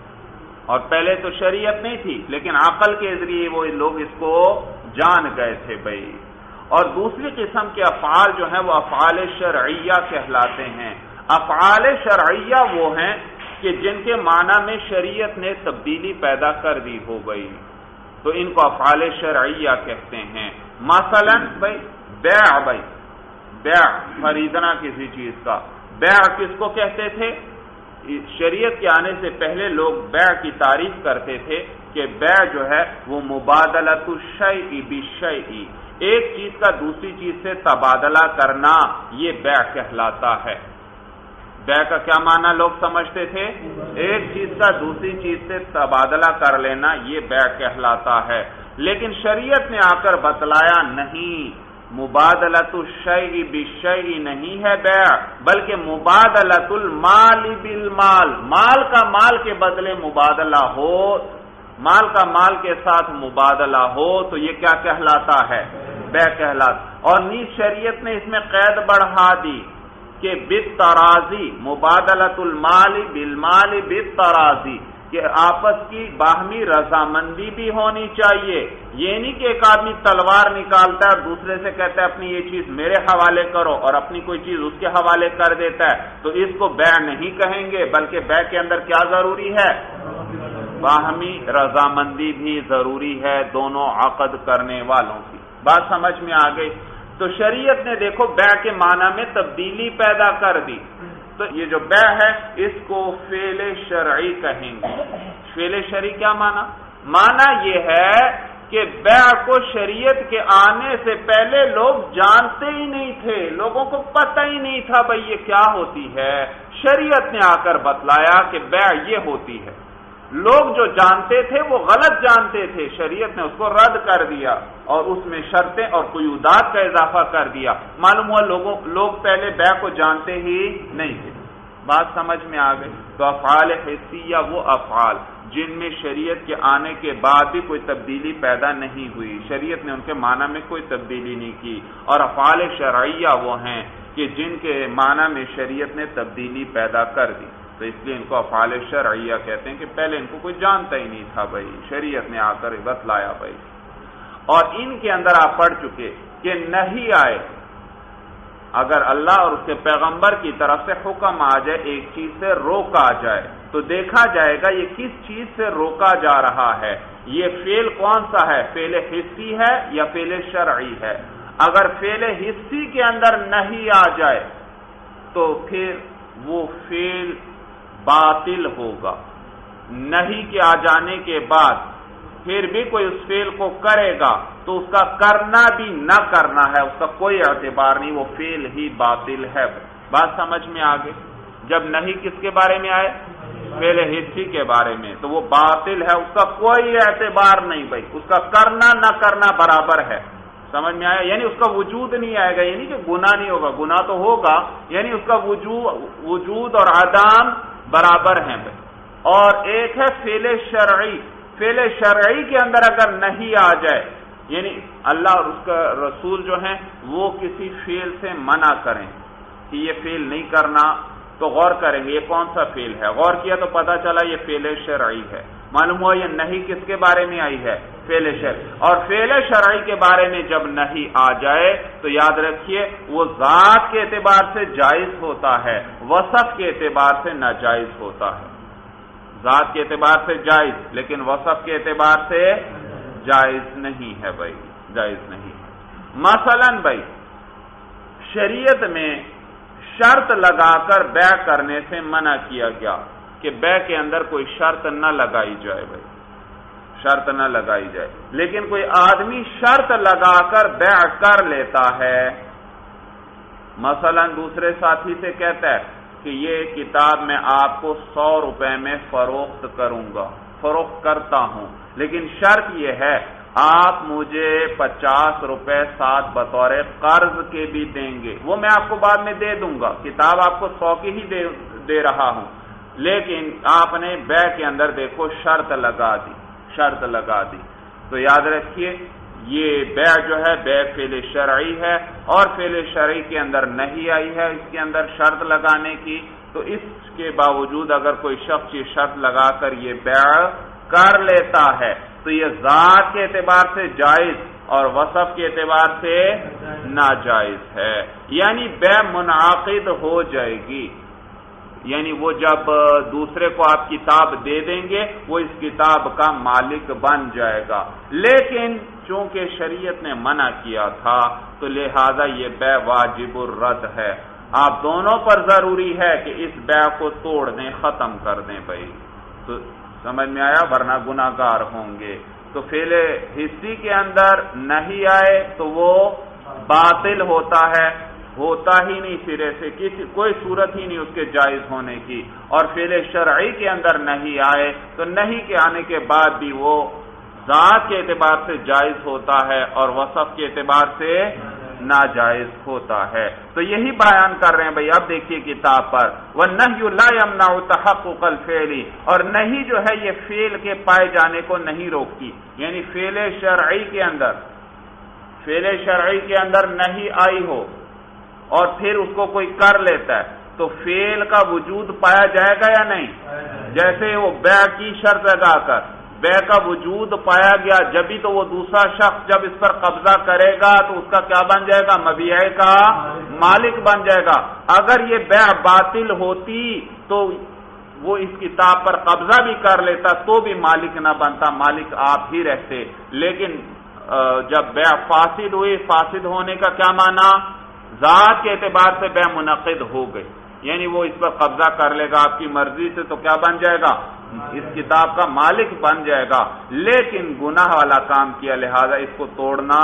اور پہلے تو شریعت نہیں تھی لیکن عقل کے ذریعے وہ لوگ اس کو جان گئے تھے بھائی۔ اور دوسری قسم کے افعال جو ہیں وہ افعال شرعیہ کہلاتے ہیں۔ افعال شرعیہ وہ ہیں کہ جن کے معنی میں شریعت نے تبدیلی پیدا کر دی ہو گئی، تو ان کو افعال شرعیہ کہتے ہیں۔ مثلا بھائی بیع، بھائی بیع خریدنا کسی چیز کا، بیع کس کو کہتے تھے؟ شریعت کے آنے سے پہلے لوگ بیع کی تعریف کرتے تھے کہ بیع جو ہے وہ مبادلۃ الشیء بالشیء، ایک چیز کا دوسری چیز سے تبادلہ کرنا، یہ بیع کہلاتا ہے۔ بیع کا کیا معنی لوگ سمجھتے تھے؟ ایک چیز کا دوسری چیز سے تبادلہ کر لینا، یہ بیع کہلاتا ہے۔ لیکن شریعت نے آ کر بتلایا نہیں، مبادلۃ الشیء بالشیء نہیں ہے بیع، بلکہ مبادلۃ المال بالمال، مال کا مال کے بدلے مبادلہ ہو، مال کا مال کے ساتھ مبادلہ ہو تو یہ کیا کہلاتا ہے؟ بیع کہلاتا۔ اور نیز شریعت نے اس میں قید بڑھا دی کہ بالتراضی، مبادلۃ المال بالمال بالتراضی، کہ آپس کی باہمی رضامندی بھی ہونی چاہیے، یہ نہیں کہ ایک آدمی تلوار نکالتا ہے اور دوسرے سے کہتا ہے اپنی یہ چیز میرے حوالے کرو اور اپنی کوئی چیز اس کے حوالے کر دیتا ہے، تو اس کو بیع نہیں کہیں گے، بلکہ بیع کے اندر کیا ضروری ہے؟ باہمی رضامندی بھی ضروری ہے دونوں عقد کرنے والوں کی۔ بات سمجھ میں آ گئی؟ تو شریعت نے دیکھو بیع کے معنی میں تبدیلی پیدا کر دی، تو یہ جو بیع ہے اس کو فعل شرعی کہیں گے۔ فعل شرعی کیا معنی؟ معنی یہ ہے کہ بیع کو شریعت کے آنے سے پہلے لوگ جانتے ہی نہیں تھے، لوگوں کو پتہ ہی نہیں تھا بھئی یہ کیا ہوتی ہے، شریعت نے آ کر بتلایا کہ بیع یہ ہوتی ہے۔ لوگ جو جانتے تھے وہ غلط جانتے تھے، شریعت نے اس کو رد کر دیا اور اس میں شرطیں اور قیودات کا اضافہ کر دیا، معلوم ہوا لوگوں لوگ پہلے بیع کو جانتے ہی نہیں تھے۔ بات سمجھ میں آ گئی؟ تو افعال حسیہ وہ افعال جن میں شریعت کے آنے کے بعد بھی کوئی تبدیلی پیدا نہیں ہوئی، شریعت نے ان کے معنی میں کوئی تبدیلی نہیں کی، اور افعال شرعیہ وہ ہیں کہ جن کے معنی میں شریعت نے تبدیلی پیدا کر دی، تو اس لیے ان کو افعال شرعیہ کہتے ہیں کہ پہلے ان کو کوئی جانتا ہی نہیں تھا بھائی، شریعت نے آ کر بتلایا بھائی۔ اور ان کے اندر آپ پڑھ چکے کہ نہیں آئے، اگر اللہ اور اس کے پیغمبر کی طرف سے حکم آ جائے ایک چیز سے روکا جائے تو دیکھا جائے گا یہ کس چیز سے روکا جا رہا ہے، یہ فعل کون سا ہے، فعل حسی ہے یا فعل شرعی ہے۔ اگر فعل حسی کے اندر نہیں آ جائے تو پھر وہ فعل باطل ہوگا، نہیں کے آ جانے کے بعد پھر بھی کوئی اس فعل کو کرے گا تو اس کا کرنا بھی نہ کرنا ہے، اس کا کوئی اعتبار نہیں، وہ فعل ہی باطل ہے۔ بات سمجھ میں آ گئی؟ جب نہیں کس کے بارے میں آئے، فعل حسی کے بارے میں، تو وہ باطل ہے، اس کا کوئی اعتبار نہیں بھائی، اس کا کرنا نہ کرنا برابر ہے۔ سمجھ میں آیا؟ یعنی اس کا وجود نہیں آئے گا، یعنی کہ گناہ نہیں ہوگا، گناہ تو ہوگا، یعنی اس کا وجود وجود اور عدم برابر ہیں بھائی۔ اور ایک ہے فعل شرعی، فعل شرعی کے اندر اگر نہیں آ جائے، یعنی اللہ اور اس کا رسول جو ہیں وہ کسی فعل سے منع کریں کہ یہ فعل نہیں کرنا، تو غور کریں گے یہ کون سا فعل ہے، غور کیا تو پتا چلا یہ فعل شرعی ہے، معلوم ہوا یہ نہیں کس کے بارے میں آئی ہے، فعل شرعی۔ اور فعل شرعی کے بارے میں جب نہیں آ جائے تو یاد رکھیے وہ ذات کے اعتبار سے جائز ہوتا ہے، وصف کے اعتبار سے ناجائز ہوتا ہے۔ ذات کے اعتبار سے جائز لیکن وصف کے اعتبار سے جائز نہیں ہے بھائی، جائز نہیں ہے۔ مثلا بھائی شریعت میں شرط لگا کر بیع کرنے سے منع کیا گیا کہ بیع کے اندر کوئی شرط نہ لگائی جائے بھائی، شرط نہ لگائی جائے، لیکن کوئی آدمی شرط لگا کر بیع کر لیتا ہے، مثلا دوسرے ساتھی سے کہتا ہے کہ یہ کتاب میں آپ کو سو روپے میں فروخت کروں گا، فروخت کرتا ہوں، لیکن شرط یہ ہے آپ مجھے پچاس روپے ساتھ بطور قرض کے بھی دیں گے، وہ میں آپ کو بعد میں دے دوں گا، کتاب آپ کو سو کی ہی دے, دے رہا ہوں، لیکن آپ نے بیع کے اندر دیکھو شرط لگا دی، شرط لگا دی، تو یاد رکھیے یہ بیع جو ہے بیع فعل شرعی ہے، اور فعل شرعی کے اندر نہیں آئی ہے اس کے اندر شرط لگانے کی، تو اس کے باوجود اگر کوئی شخص یہ شرط لگا کر یہ بیع کر لیتا ہے تو یہ ذات کے اعتبار سے جائز اور وصف کے اعتبار سے ناجائز ہے، یعنی بیع منعقد ہو جائے گی، یعنی وہ جب دوسرے کو آپ کتاب دے دیں گے وہ اس کتاب کا مالک بن جائے گا، لیکن چونکہ شریعت نے منع کیا تھا تو لہذا یہ بیع واجب الرد ہے، آپ دونوں پر ضروری ہے کہ اس بیع کو توڑ دیں، ختم کر دیں بھائی، تو سمجھ میں آیا، ورنہ گناہگار ہوں گے۔ تو فعل حسی کے اندر نہیں آئے تو وہ باطل ہوتا ہے، ہوتا ہی نہیں سرے سے، کسی کوئی صورت ہی نہیں اس کے جائز ہونے کی، اور فعل شرعی کے اندر نہیں آئے تو نہیں کے آنے کے بعد بھی وہ ذات کے اعتبار سے جائز ہوتا ہے اور وصف کے اعتبار سے ناجائز ہوتا ہے۔ تو یہی بیان کر رہے ہیں بھائی، اب دیکھیے کتاب پر وَالنَّهْيُ لَا يَمْنَعُ تَحَقُّقَ الْفِعْلِ، اور نہیں جو ہے یہ فعل کے پائے جانے کو نہیں روکتی، یعنی فعل شرعی کے اندر فعل شرعی کے اندر نہیں آئی ہو اور پھر اس کو کوئی کر لیتا ہے تو فعل کا وجود پایا جائے گا یا نہیں؟ جیسے وہ بیع کی شرط لگا کر بیع کا وجود پایا گیا، جبھی تو وہ دوسرا شخص جب اس پر قبضہ کرے گا تو اس کا کیا بن جائے گا؟ مبیع کا مالک بن جائے گا۔ اگر یہ بیع باطل ہوتی تو وہ اس کتاب پر قبضہ بھی کر لیتا تو بھی مالک نہ بنتا، مالک آپ ہی رہتے، لیکن جب بیع فاسد ہوئی، فاسد ہونے کا کیا معنی؟ ذات کے اعتبار سے بیع منعقد ہو گئی، یعنی وہ اس پر قبضہ کر لے گا آپ کی مرضی سے تو کیا بن جائے گا؟ اس کتاب کا مالک بن جائے گا، لیکن گناہ والا کام کیا لہذا اس کو توڑنا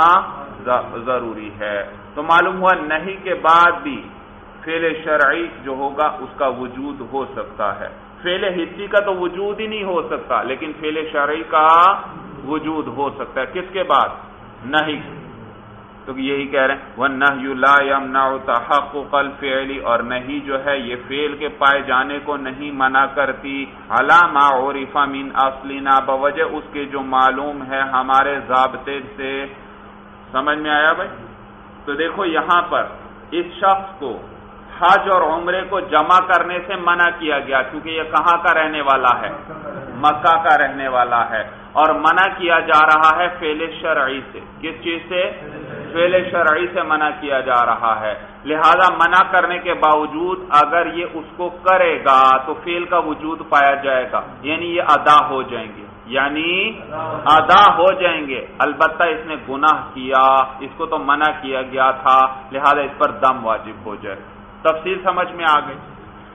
ضروری ہے۔ تو معلوم ہوا نہیں کے بعد بھی فعل شرعی جو ہوگا اس کا وجود ہو سکتا ہے، فعل حسی کا تو وجود ہی نہیں ہو سکتا، لیکن فعل شرعی کا وجود ہو سکتا ہے، کس کے بعد؟ نہیں۔ تو یہی کہہ رہے ہیں وَالنَّهْيُ لَا يَمْنَعُ تَحَقُّقَ الْفِعْلِ، اور نہیں جو ہے یہ فعل کے پائے جانے کو نہیں منع کرتی، عَلَى مَا عُرِفَ مِنْ أَصْلِنَا، بوجہ اس کے جو معلوم ہے ہمارے ضابطے سے۔ سمجھ میں آیا بھائی؟ تو دیکھو یہاں پر اس شخص کو حج اور عمرے کو جمع کرنے سے منع کیا گیا، کیونکہ یہ کہاں کا رہنے والا ہے؟ مکہ کا رہنے والا ہے، اور منع کیا جا رہا ہے فعل شرعی سے۔ کس چیز سے؟ فعل شرعی سے منع کیا جا رہا ہے، لہذا منع کرنے کے باوجود اگر یہ اس کو کرے گا تو فعل کا وجود پایا جائے گا، یعنی یہ ادا ہو جائیں گے، یعنی ادا ہو جائیں گے، البتہ اس نے گناہ کیا، اس کو تو منع کیا گیا تھا، لہذا اس پر دم واجب ہو جائے۔ تفصیل سمجھ میں آ گئی؟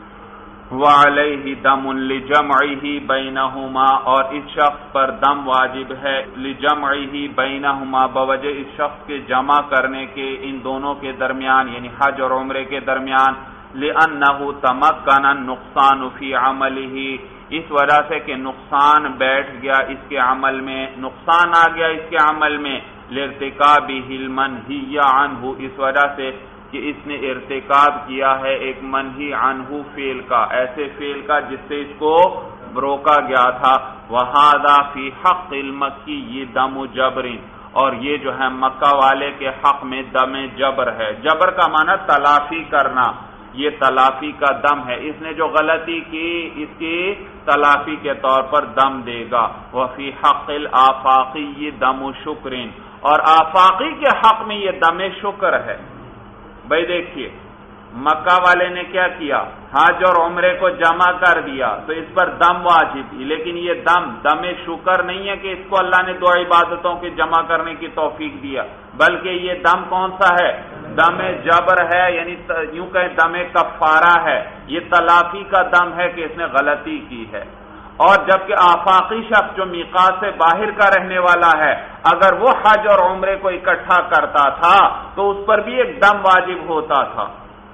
وَعَلَيْهِ دَمٌ لِجَمْعِهِ بَيْنَهُمَا، اور اس شخص پر دم واجب ہے لِجَمْعِهِ بَيْنَهُمَا، بوجہ اس شخص کے جمع کرنے کے ان دونوں کے درمیان، یعنی حج اور عمرے کے درمیان، لِأَنَّهُ تَمَكَّنَ النُّقْصَانُ فِي عَمَلِهِ، اس وجہ سے کہ نقصان بیٹھ گیا اس کے عمل میں، نقصان آ گیا اس کے عمل میں، لِارْتِكَابِهِ الْمَنْهِيَّ عَنْهُ، اس وجہ سے کہ اس نے ارتکاب کیا ہے ایک منہی عنہ فعل کا، ایسے فعل کا جس سے اس کو روکا گیا تھا۔ وَهَذَا فِي حَقِّ الْمَكِّيِّ دَمُ جَبْرٍ، اور یہ جو ہے مکہ والے کے حق میں دم جبر ہے۔ جبر کا معنی تلافی کرنا، یہ تلافی کا دم ہے، اس نے جو غلطی کی اس کی تلافی کے طور پر دم دے گا۔ وَفِي حَقِّ الْآفَاقِيِّ دَمُ شُكْرٍ، اور آفاقی کے حق میں یہ دم شکر ہے۔ بھائی دیکھیے مکہ والے نے کیا کیا؟ حج اور عمرے کو جمع کر دیا تو اس پر دم واجب تھی، لیکن یہ دم دم شکر نہیں ہے کہ اس کو اللہ نے دو عبادتوں کے جمع کرنے کی توفیق دیا، بلکہ یہ دم کون سا ہے؟ دم جبر ہے، یعنی یوں کہیں دم کفارہ ہے، یہ تلافی کا دم ہے کہ اس نے غلطی کی ہے۔ اور جبکہ آفاقی شخص جو میقات سے باہر کا رہنے والا ہے، اگر وہ حج اور عمرے کو اکٹھا کرتا تھا تو اس پر بھی ایک دم واجب ہوتا تھا،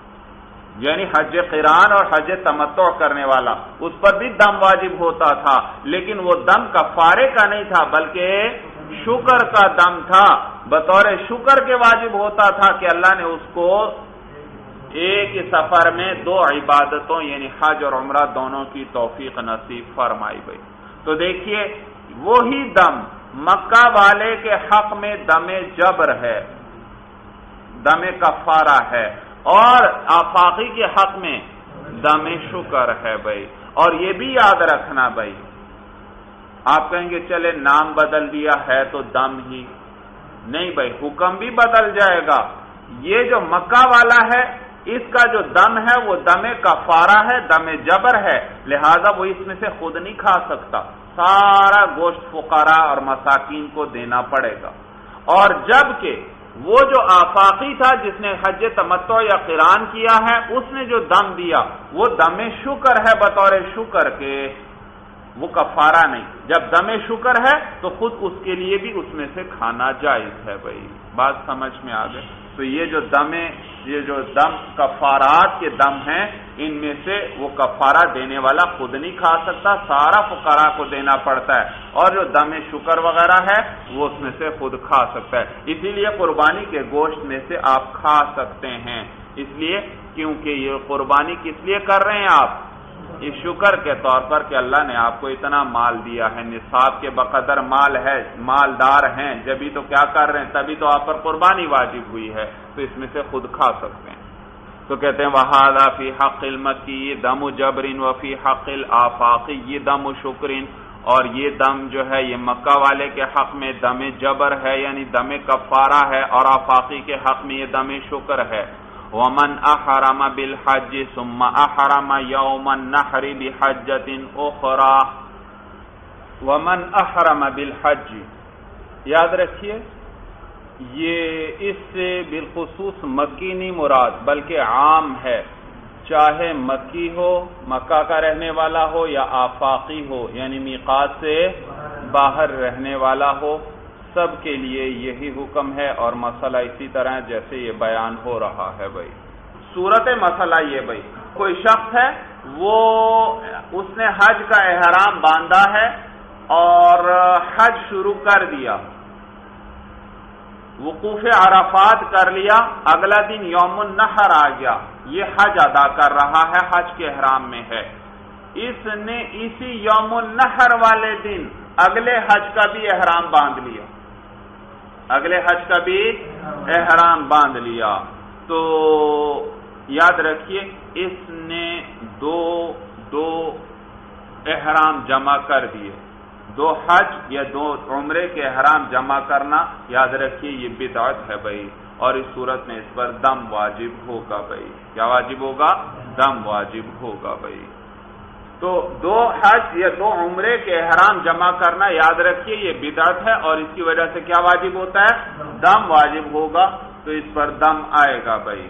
یعنی حج قران اور حج تمتع کرنے والا، اس پر بھی دم واجب ہوتا تھا، لیکن وہ دم کفارے کا نہیں تھا بلکہ شکر کا دم تھا، بطور شکر کے واجب ہوتا تھا کہ اللہ نے اس کو ایک ہی سفر میں دو عبادتوں یعنی حج اور عمرہ دونوں کی توفیق نصیب فرمائی گئی۔ تو دیکھیے وہی دم مکہ والے کے حق میں دم جبر ہے، دم کفارہ ہے، اور آفاقی کے حق میں دم شکر ہے بھائی۔ اور یہ بھی یاد رکھنا بھائی، آپ کہیں گے چلے نام بدل دیا ہے تو دم ہی نہیں بھائی، حکم بھی بدل جائے گا۔ یہ جو مکہ والا ہے اس کا جو دم ہے وہ دم کفارہ ہے، دم جبر ہے، لہذا وہ اس میں سے خود نہیں کھا سکتا، سارا گوشت فقراء اور مساکین کو دینا پڑے گا۔ اور جبکہ وہ جو آفاقی تھا جس نے حج تمتع یا قران کیا ہے، اس نے جو دم دیا وہ دم شکر ہے، بطور شکر کے، وہ کفارہ نہیں۔ جب دم شکر ہے تو خود اس کے لیے بھی اس میں سے کھانا جائز ہے بھائی، بات سمجھ میں آ گئی؟ تو یہ جو دم یہ جو دم کفارات کے دم ہیں، ان میں سے وہ کفارہ دینے والا خود نہیں کھا سکتا، سارا فقراء کو دینا پڑتا ہے، اور جو دم شکر وغیرہ ہے وہ اس میں سے خود کھا سکتا ہے۔ اسی لیے قربانی کے گوشت میں سے آپ کھا سکتے ہیں، اس لیے کیونکہ یہ قربانی کس لیے کر رہے ہیں آپ؟ یہ شکر کے طور پر کہ اللہ نے آپ کو اتنا مال دیا ہے، نصاب کے بقدر مال ہے، مالدار ہیں، جبھی تو کیا کر رہے ہیں، تبھی تو آپ پر قربانی واجب ہوئی ہے، تو اس میں سے خود کھا سکتے ہیں۔ تو کہتے ہیں وَهَذَا فِي حَقِّ الْمَكِّيِّ دَمُ جَبْرٍ وَفِي حَقِّ الْآفَاقِيِّ دَمُ شُكْرٍ، اور یہ دم جو ہے یہ مکہ والے کے حق میں دم جبر ہے یعنی دم کفارہ ہے، اور آفاقی کے حق میں یہ دم شکر ہے۔ وَمَنْ أَحْرَمَ بِالْحَجِّ ثُمَّ أَحْرَمَ يَوْمَ النَّحْرِ بِحَجَّةٍ أُخْرَى۔ وَمَنْ أَحْرَمَ بِالْحَجِّ، یاد رکھیے یہ اس سے بالخصوص مکی نہیں مراد بلکہ عام ہے، چاہے مکی ہو، مکہ کا رہنے والا ہو، یا آفاقی ہو یعنی میقات سے باہر رہنے والا ہو، سب کے لیے یہی حکم ہے، اور مسئلہ اسی طرح جیسے یہ بیان ہو رہا ہے بھائی۔ صورت مسئلہ یہ بھائی، کوئی شخص ہے وہ اس نے حج کا احرام باندھا ہے اور حج شروع کر دیا، وقوف عرفات کر لیا، اگلا دن یوم النحر آ گیا، یہ حج ادا کر رہا ہے، حج کے احرام میں ہے، اس نے اسی یوم النحر والے دن اگلے حج کا بھی احرام باندھ لیا، اگلے حج کا بھی احرام باندھ لیا، تو یاد رکھیے اس نے دو دو احرام جمع کر دیے، دو حج یا دو عمرے کے احرام جمع کرنا، یاد رکھیے یہ بدعت ہے بھائی، اور اس صورت میں اس پر دم واجب ہوگا بھائی، کیا واجب ہوگا؟ دم واجب ہوگا بھائی۔ تو دو حج یا دو عمرے کے احرام جمع کرنا، یاد رکھیے یہ بدعت ہے، اور اس کی وجہ سے کیا واجب ہوتا ہے؟ دم واجب ہوگا، تو اس پر دم آئے گا بھائی۔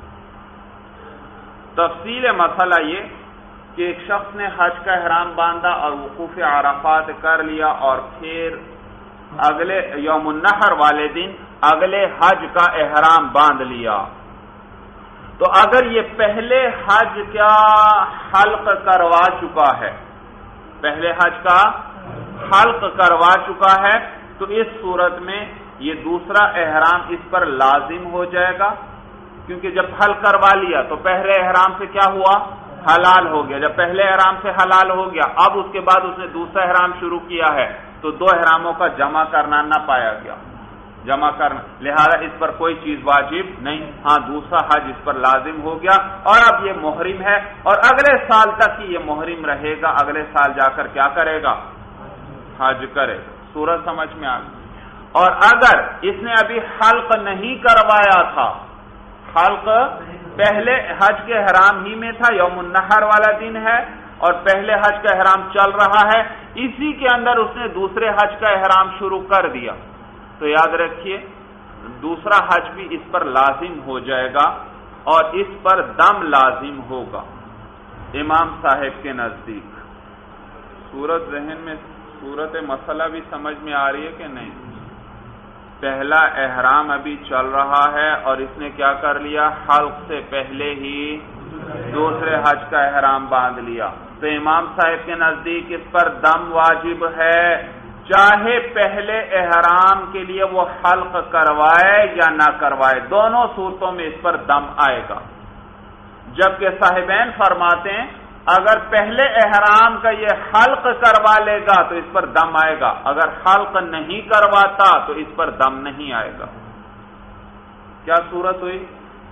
تفصیل مسئلہ یہ کہ ایک شخص نے حج کا احرام باندھا اور وقوف عرفات کر لیا، اور پھر اگلے یوم النحر والے دن اگلے حج کا احرام باندھ لیا، تو اگر یہ پہلے حج کا حلق کروا چکا ہے، پہلے حج کا حلق کروا چکا ہے، تو اس صورت میں یہ دوسرا احرام اس پر لازم ہو جائے گا، کیونکہ جب حلق کروا لیا تو پہلے احرام سے کیا ہوا؟ حلال ہو گیا، جب پہلے احرام سے حلال ہو گیا، اب اس کے بعد اس نے دوسرا احرام شروع کیا ہے، تو دو احراموں کا جمع کرنا نہ پایا گیا، جمع کرنا، لہذا اس پر کوئی چیز واجب نہیں، ہاں دوسرا حج اس پر لازم ہو گیا، اور اب یہ محرم ہے، اور اگلے سال تک ہی یہ محرم رہے گا، اگلے سال جا کر کیا کرے گا؟ حج کرے گا۔ سورج سمجھ میں آ گئی؟ اور اگر اس نے ابھی حلق نہیں کروایا تھا، حلق پہلے حج کے احرام ہی میں تھا، یوم النحر والا دن ہے، اور پہلے حج کا احرام چل رہا ہے، اسی کے اندر اس نے دوسرے حج کا احرام شروع کر دیا، تو یاد رکھیے دوسرا حج بھی اس پر لازم ہو جائے گا، اور اس پر دم لازم ہوگا امام صاحب کے نزدیک۔ صورت ذہن میں، صورت مسئلہ بھی سمجھ میں آ رہی ہے کہ نہیں؟ پہلا احرام ابھی چل رہا ہے، اور اس نے کیا کر لیا؟ حلق سے پہلے ہی دوسرے حج کا احرام باندھ لیا، تو امام صاحب کے نزدیک اس پر دم واجب ہے، چاہے پہلے احرام کے لیے وہ حلق کروائے یا نہ کروائے، دونوں صورتوں میں اس پر دم آئے گا، جبکہ صاحبین فرماتے ہیں اگر پہلے احرام کا یہ حلق کروا لے گا تو اس پر دم آئے گا، اگر حلق نہیں کرواتا تو اس پر دم نہیں آئے گا۔ کیا صورت ہوئی؟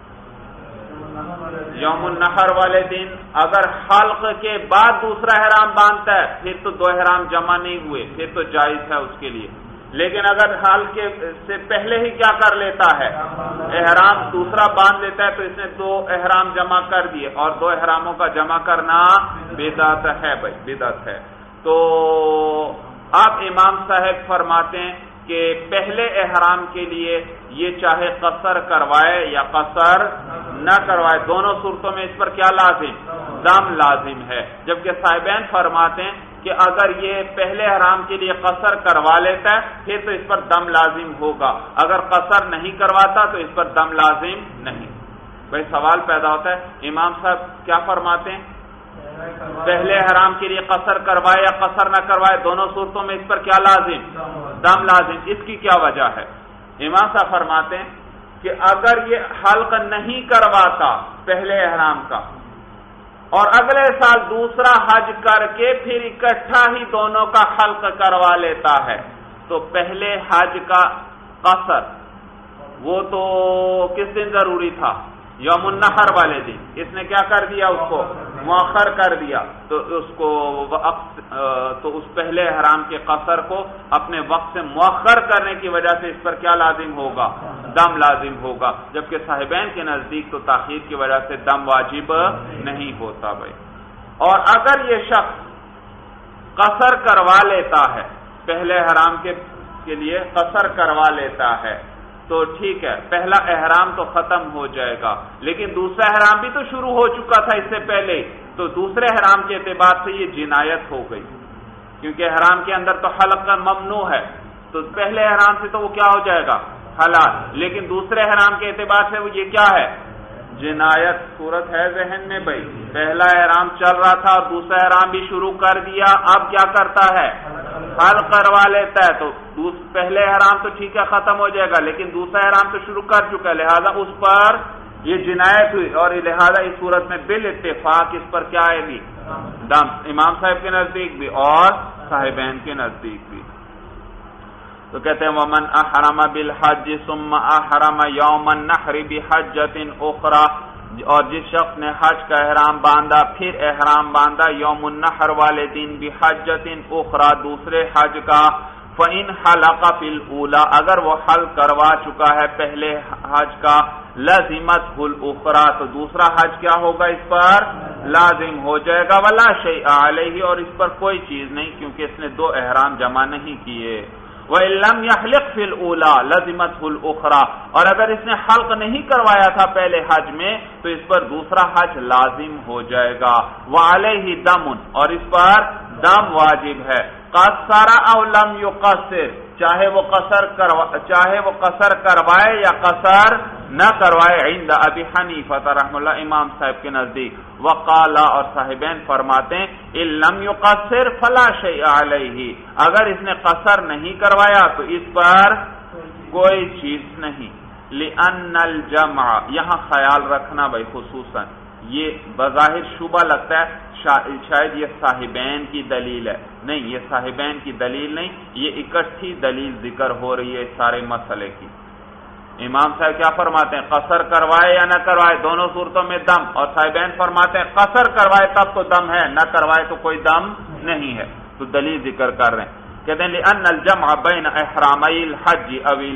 یوم النحر والے دن اگر حلق کے بعد دوسرا احرام باندھتا ہے پھر تو دو احرام جمع نہیں ہوئے، پھر تو جائز ہے اس کے لیے، لیکن اگر حلق سے پہلے ہی کیا کر لیتا ہے؟ احرام دوسرا باندھ لیتا ہے، تو اس نے دو احرام جمع کر دیے، اور دو احراموں کا جمع کرنا بدعت ہے بھائی، بدعت ہے۔ تو اب امام صاحب فرماتے ہیں کہ پہلے احرام کے لیے یہ چاہے قصر کروائے یا قصر نہ کروائے، دونوں صورتوں میں اس پر کیا لازم؟ دم لازم ہے، جبکہ صاحبین فرماتے ہیں کہ اگر یہ پہلے احرام کے لیے قصر کروا لیتا ہے پھر تو اس پر دم لازم ہوگا، اگر قصر نہیں کرواتا تو اس پر دم لازم نہیں۔ بھائی سوال پیدا ہوتا ہے امام صاحب کیا فرماتے ہیں؟ پہلے احرام کے لیے قصر کروائے یا قصر نہ کروائے، دونوں صورتوں میں اس پر کیا لازم؟ دم لازم۔ اس کی کیا وجہ ہے؟ امام صاحب فرماتے ہیں کہ اگر یہ حلق نہیں کرواتا پہلے احرام کا، اور اگلے سال دوسرا حج کر کے پھر اکٹھا ہی دونوں کا حلق کروا لیتا ہے، تو پہلے حج کا قصر وہ تو کس دن ضروری تھا؟ یوم النحر والے دن، اس نے کیا کر دیا؟ اس کو مؤخر کر دیا، تو اس کو تو اس پہلے احرام کے قصر کو اپنے وقت سے مؤخر کرنے کی وجہ سے اس پر کیا لازم ہوگا؟ دم لازم ہوگا، جبکہ صاحبین کے نزدیک تو تاخیر کی وجہ سے دم واجب نہیں ہوتا بھائی۔ اور اگر یہ شخص قصر کروا لیتا ہے، پہلے احرام کے کے لیے قصر کروا لیتا ہے، تو ٹھیک ہے، پہلا احرام تو ختم ہو جائے گا، لیکن دوسرا احرام بھی تو شروع ہو چکا تھا اس سے پہلے، تو دوسرے احرام کے اعتبار سے یہ جنایت ہو گئی، کیونکہ احرام کے اندر تو حلق کا ممنوع ہے، تو پہلے احرام سے تو وہ کیا ہو جائے گا؟ حلال، لیکن دوسرے احرام کے اعتبار سے وہ یہ کیا ہے؟ جنایت۔ صورت ہے ذہن میں بھائی، پہلا احرام چل رہا تھا اور دوسرا احرام بھی شروع کر دیا، اب کیا کرتا ہے؟ حل کروا لیتا ہے تو پہلے احرام تو ٹھیک ہے ختم ہو جائے گا، لیکن دوسرا احرام تو شروع کر چکا ہے، لہذا اس پر یہ جنایت ہوئی، اور لہذا اس صورت میں بالاتفاق اس پر کیا ہے بھی دم، امام صاحب کے نزدیک بھی اور صاحبین کے نزدیک بھی۔ تو کہتے ہیں ومن احرم بالحج ثم احرم یوم النحر بحجۃ اخرى، اور جس شخص نے حج کا احرام باندھا پھر احرام باندھا یوم النحر والے دن بحجۃ اخرى دوسرے حج کا، فإن حلق فی الاولی اگر وہ حل کروا چکا ہے پہلے حج کا، لازمتہ الاخرى تو دوسرا حج کیا ہوگا اس پر لازم ہو جائے گا، ولا شیء علیہ اور اس پر کوئی چیز نہیں کیونکہ اس نے دو احرام جمع نہیں کیے۔ وَإِن لَّمْ يَحْلِقْ فِي الْأُولَى لَزِمَتْهُ الْأُخْرَى اور اگر اس نے حلق نہیں کروایا تھا پہلے حج میں تو اس پر دوسرا حج لازم ہو جائے گا، وَعَلَيْهِ دَمٌ اور اس پر دم واجب ہے، قَصَّرَ أَوْ لَمْ يُقَصِّرْ چاہے وہ قصر کروا چاہے وہ قصر کروائے یا قصر نہ کروائے، عند ابی حنیفہ رحمہ اللہ امام صاحب کے نزدیک، وقال اور صاحبین فرماتے ہیں ان لم یقصر فلا شیء علیہ اگر اس نے قصر نہیں کروایا تو اس پر کوئی چیز نہیں، لأن الجمع یہاں خیال رکھنا بھائی خصوصاً یہ بظاہر شبہ لگتا ہے شاید یہ صاحبین کی دلیل ہے، نہیں یہ صاحبین کی دلیل نہیں، یہ اکٹھی دلیل ذکر ہو رہی ہے سارے مسئلے کی۔ امام صاحب کیا فرماتے ہیں قصر کروائے یا نہ کروائے دونوں صورتوں میں دم، اور صاحبین فرماتے ہیں قصر کروائے تب تو دم ہے، نہ کروائے تو کوئی دم نہیں ہے، تو دلیل ذکر کر رہے ہیں، کہتے ہیں لأن الجمع بین احرامی الحج اویل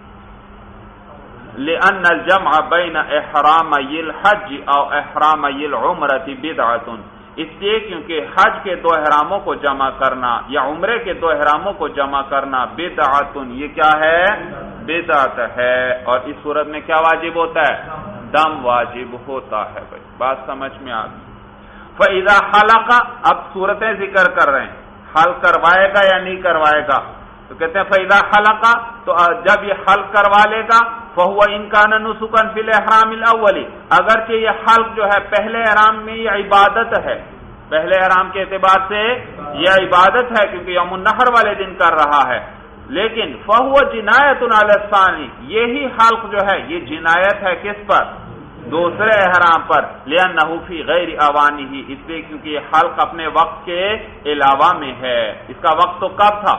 لأن الجمع بین احرامی الحج او احرامی العمرة بدعۃ اس لیے کیونکہ حج کے دو احراموں کو جمع کرنا یا عمرے کے دو احراموں کو جمع کرنا بدعۃ یہ کیا ہے بدعت ہے، اور اس صورت میں کیا واجب ہوتا ہے دم واجب ہوتا ہے بھائی، بات سمجھ میں آ گئی۔ فإذا حلق اب صورتیں ذکر کر رہے ہیں حل کروائے گا یا نہیں کروائے گا، تو کہتے ہیں فإذا حلق تو جب یہ حل کروا لے گا فهو ان كان نسكا في الاحرام الاول اگرچہ یہ حلق جو ہے پہلے احرام میں یہ عبادت ہے، پہلے احرام کے اعتبار سے یہ عبادت ہے کیونکہ یوم النحر والے دن کر رہا ہے، لیکن فهو جنایت علی الثانی یہی حلق جو ہے یہ جنایت ہے کس پر دوسرے احرام پر، لأنه في غیر اوانه اس لیے کیونکہ یہ حلق اپنے وقت کے علاوہ میں ہے، اس کا وقت تو کب تھا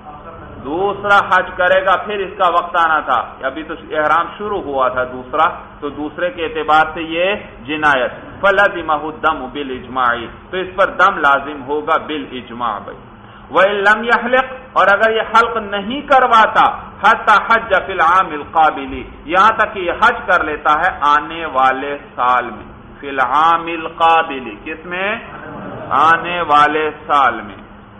دوسرا حج کرے گا پھر اس کا وقت آنا تھا، ابھی تو احرام شروع ہوا تھا دوسرا، تو دوسرے کے اعتبار سے یہ جنایت، فلزمہ الدم بالاجماع تو اس پر دم لازم ہوگا بالاجماع بھائی۔ وَإِن لَّمْ يَحْلِقْ اور اگر یہ حلق نہیں کرواتا حتی حج فی العام القابل یہاں تک کہ یہ حج کر لیتا ہے آنے والے سال میں، فی العام القابل کس میں آنے والے سال میں،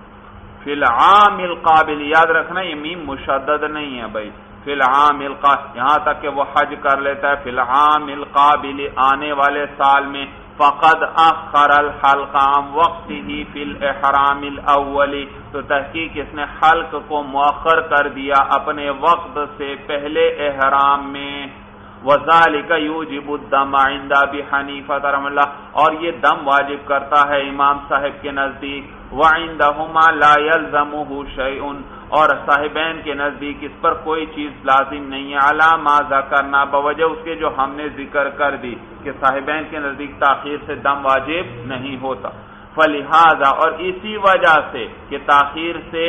فی العام القابل یاد رکھنا یہ میم مشدد نہیں ہے بھائی، فی العام القابل یہاں تک کہ وہ حج کر لیتا ہے فی العام القابل آنے والے سال میں، فقد اخر الحلق عن وقته فی الاحرام الاول تو تحقیق اس نے حلق کو مؤخر کر دیا اپنے وقت سے پہلے احرام میں، وذالک یوجب الدم عند ابی حنیفہ رحمہ اللہ اور یہ دم واجب کرتا ہے امام صاحب کے نزدیک، وعندہما لا یلزمہ شیء اور صاحبین کے نزدیک اس پر کوئی چیز لازم نہیں ہے، علی ما ذکرنا بوجہ اس کے جو ہم نے ذکر کر دی کہ صاحبین کے نزدیک تاخیر سے دم واجب نہیں ہوتا، فلہذا اور اسی وجہ سے کہ تاخیر سے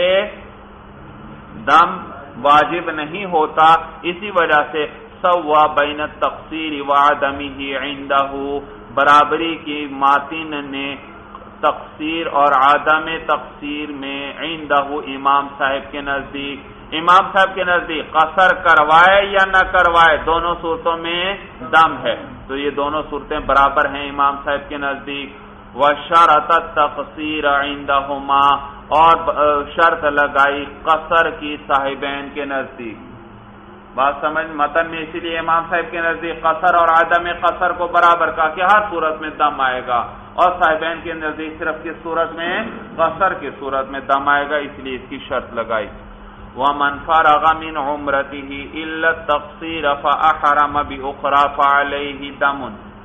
دم واجب نہیں ہوتا اسی وجہ سے سوا بین التقصیر وعدمہ عندہ برابری کی ماتن نے تقصیر اور عدم تقصیر میں عندہ امام صاحب کے نزدیک، امام صاحب کے نزدیک قصر کروائے یا نہ کروائے دونوں صورتوں میں دم ہے، تو یہ دونوں صورتیں برابر ہیں امام صاحب کے نزدیک، وشرط التقصیر عندہما اور شرط لگائی قصر کی صاحبین کے نزدیک، بات سمجھ متن میں اسی لیے امام صاحب کے نزدیک قصر اور عدم قصر کو برابر کہا کہ ہر صورت میں دم آئے گا، اور صاحبین کے نزدیک صرف کس صورت میں قصر کی صورت میں دم آئے گا، اس لیے اس کی شرط لگائی۔ وَمَنْ فَرَغَ مِنْ عُمْرَتِهِ إِلَّا التَّقْصِيرَ فَأَحْرَمَ بِأُخْرَى فَعَلَيْهِ دَمٌ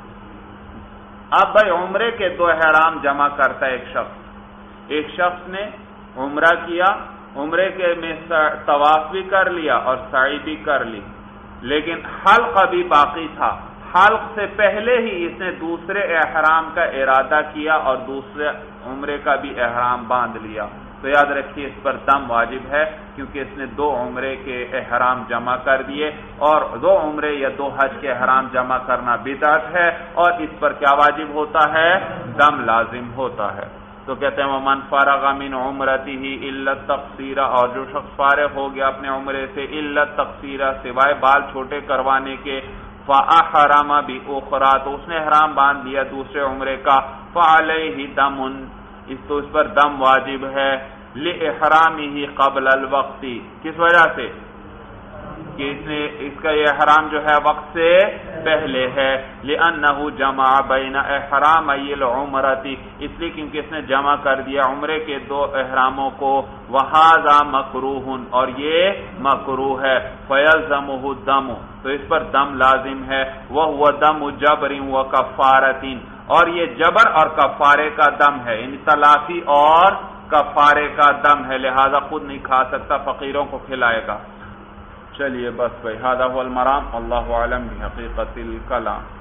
اب بھائی عمرے کے دو احرام جمع کرتا ہے ایک شخص ایک شخص نے عمرہ کیا عمرے کے میں طواف بھی کر لیا اور سعی بھی کر لی، لیکن حلق بھی باقی تھا۔ حلق سے پہلے ہی اس نے دوسرے احرام کا ارادہ کیا اور دوسرے عمرے کا بھی احرام باندھ لیا، تو یاد رکھیے اس پر دم واجب ہے، کیونکہ اس نے دو عمرے کے احرام جمع کر دیے، اور دو عمرے یا دو حج کے احرام جمع کرنا بدعت ہے، اور اس پر کیا واجب ہوتا ہے؟ دم لازم ہوتا ہے۔ تو کہتے ہیں وَمَنْ فَرَغَ مِنْ عُمْرَتِهِ إِلَّا التَّقْصِيرَ، اور جو شخص فارغ ہو گیا اپنے عمرے سے إِلَّا التَّقْصِيرَ، سوائے بال چھوٹے کروانے کے، فَأَحْرَمَ بِأُخْرَى، تو اس نے احرام باندھ لیا دوسرے عمرے کا، فَعَلَيْهِ دَمٌ، اس تو اس پر دم واجب ہے، لِإِحْرَامِهِ قَبْلَ الْوَقْتِ، کس وجہ سے کہ اس نے اس کا یہ احرام جو ہے وقت سے پہلے ہے، لِأَنَّهُ جَمَعَ بَيْنَ إِحْرَامَيِ الْعُمْرَةِ، اس لیے کیونکہ اس نے جمع کر دیا عمرے کے دو احراموں کو، وَهَذَا مَكْرُوهٌ، اور یہ مکروہ ہے، فَيَلْزَمُهُ الدَّمُ، تو اس پر دم لازم ہے، وَهُوَ دَمُ جَبْرٍ وَكَفَّارَةٍ، اور یہ جبر اور کفارے کا دم ہے، یعنی تلافی اور کفارے کا دم ہے، لہذا خود نہیں کھا سکتا، فقیروں کو کھلائے گا۔ چلیے بس بھائی، ھذا هو المرام، اللہ اعلم بحقیقت الکلام۔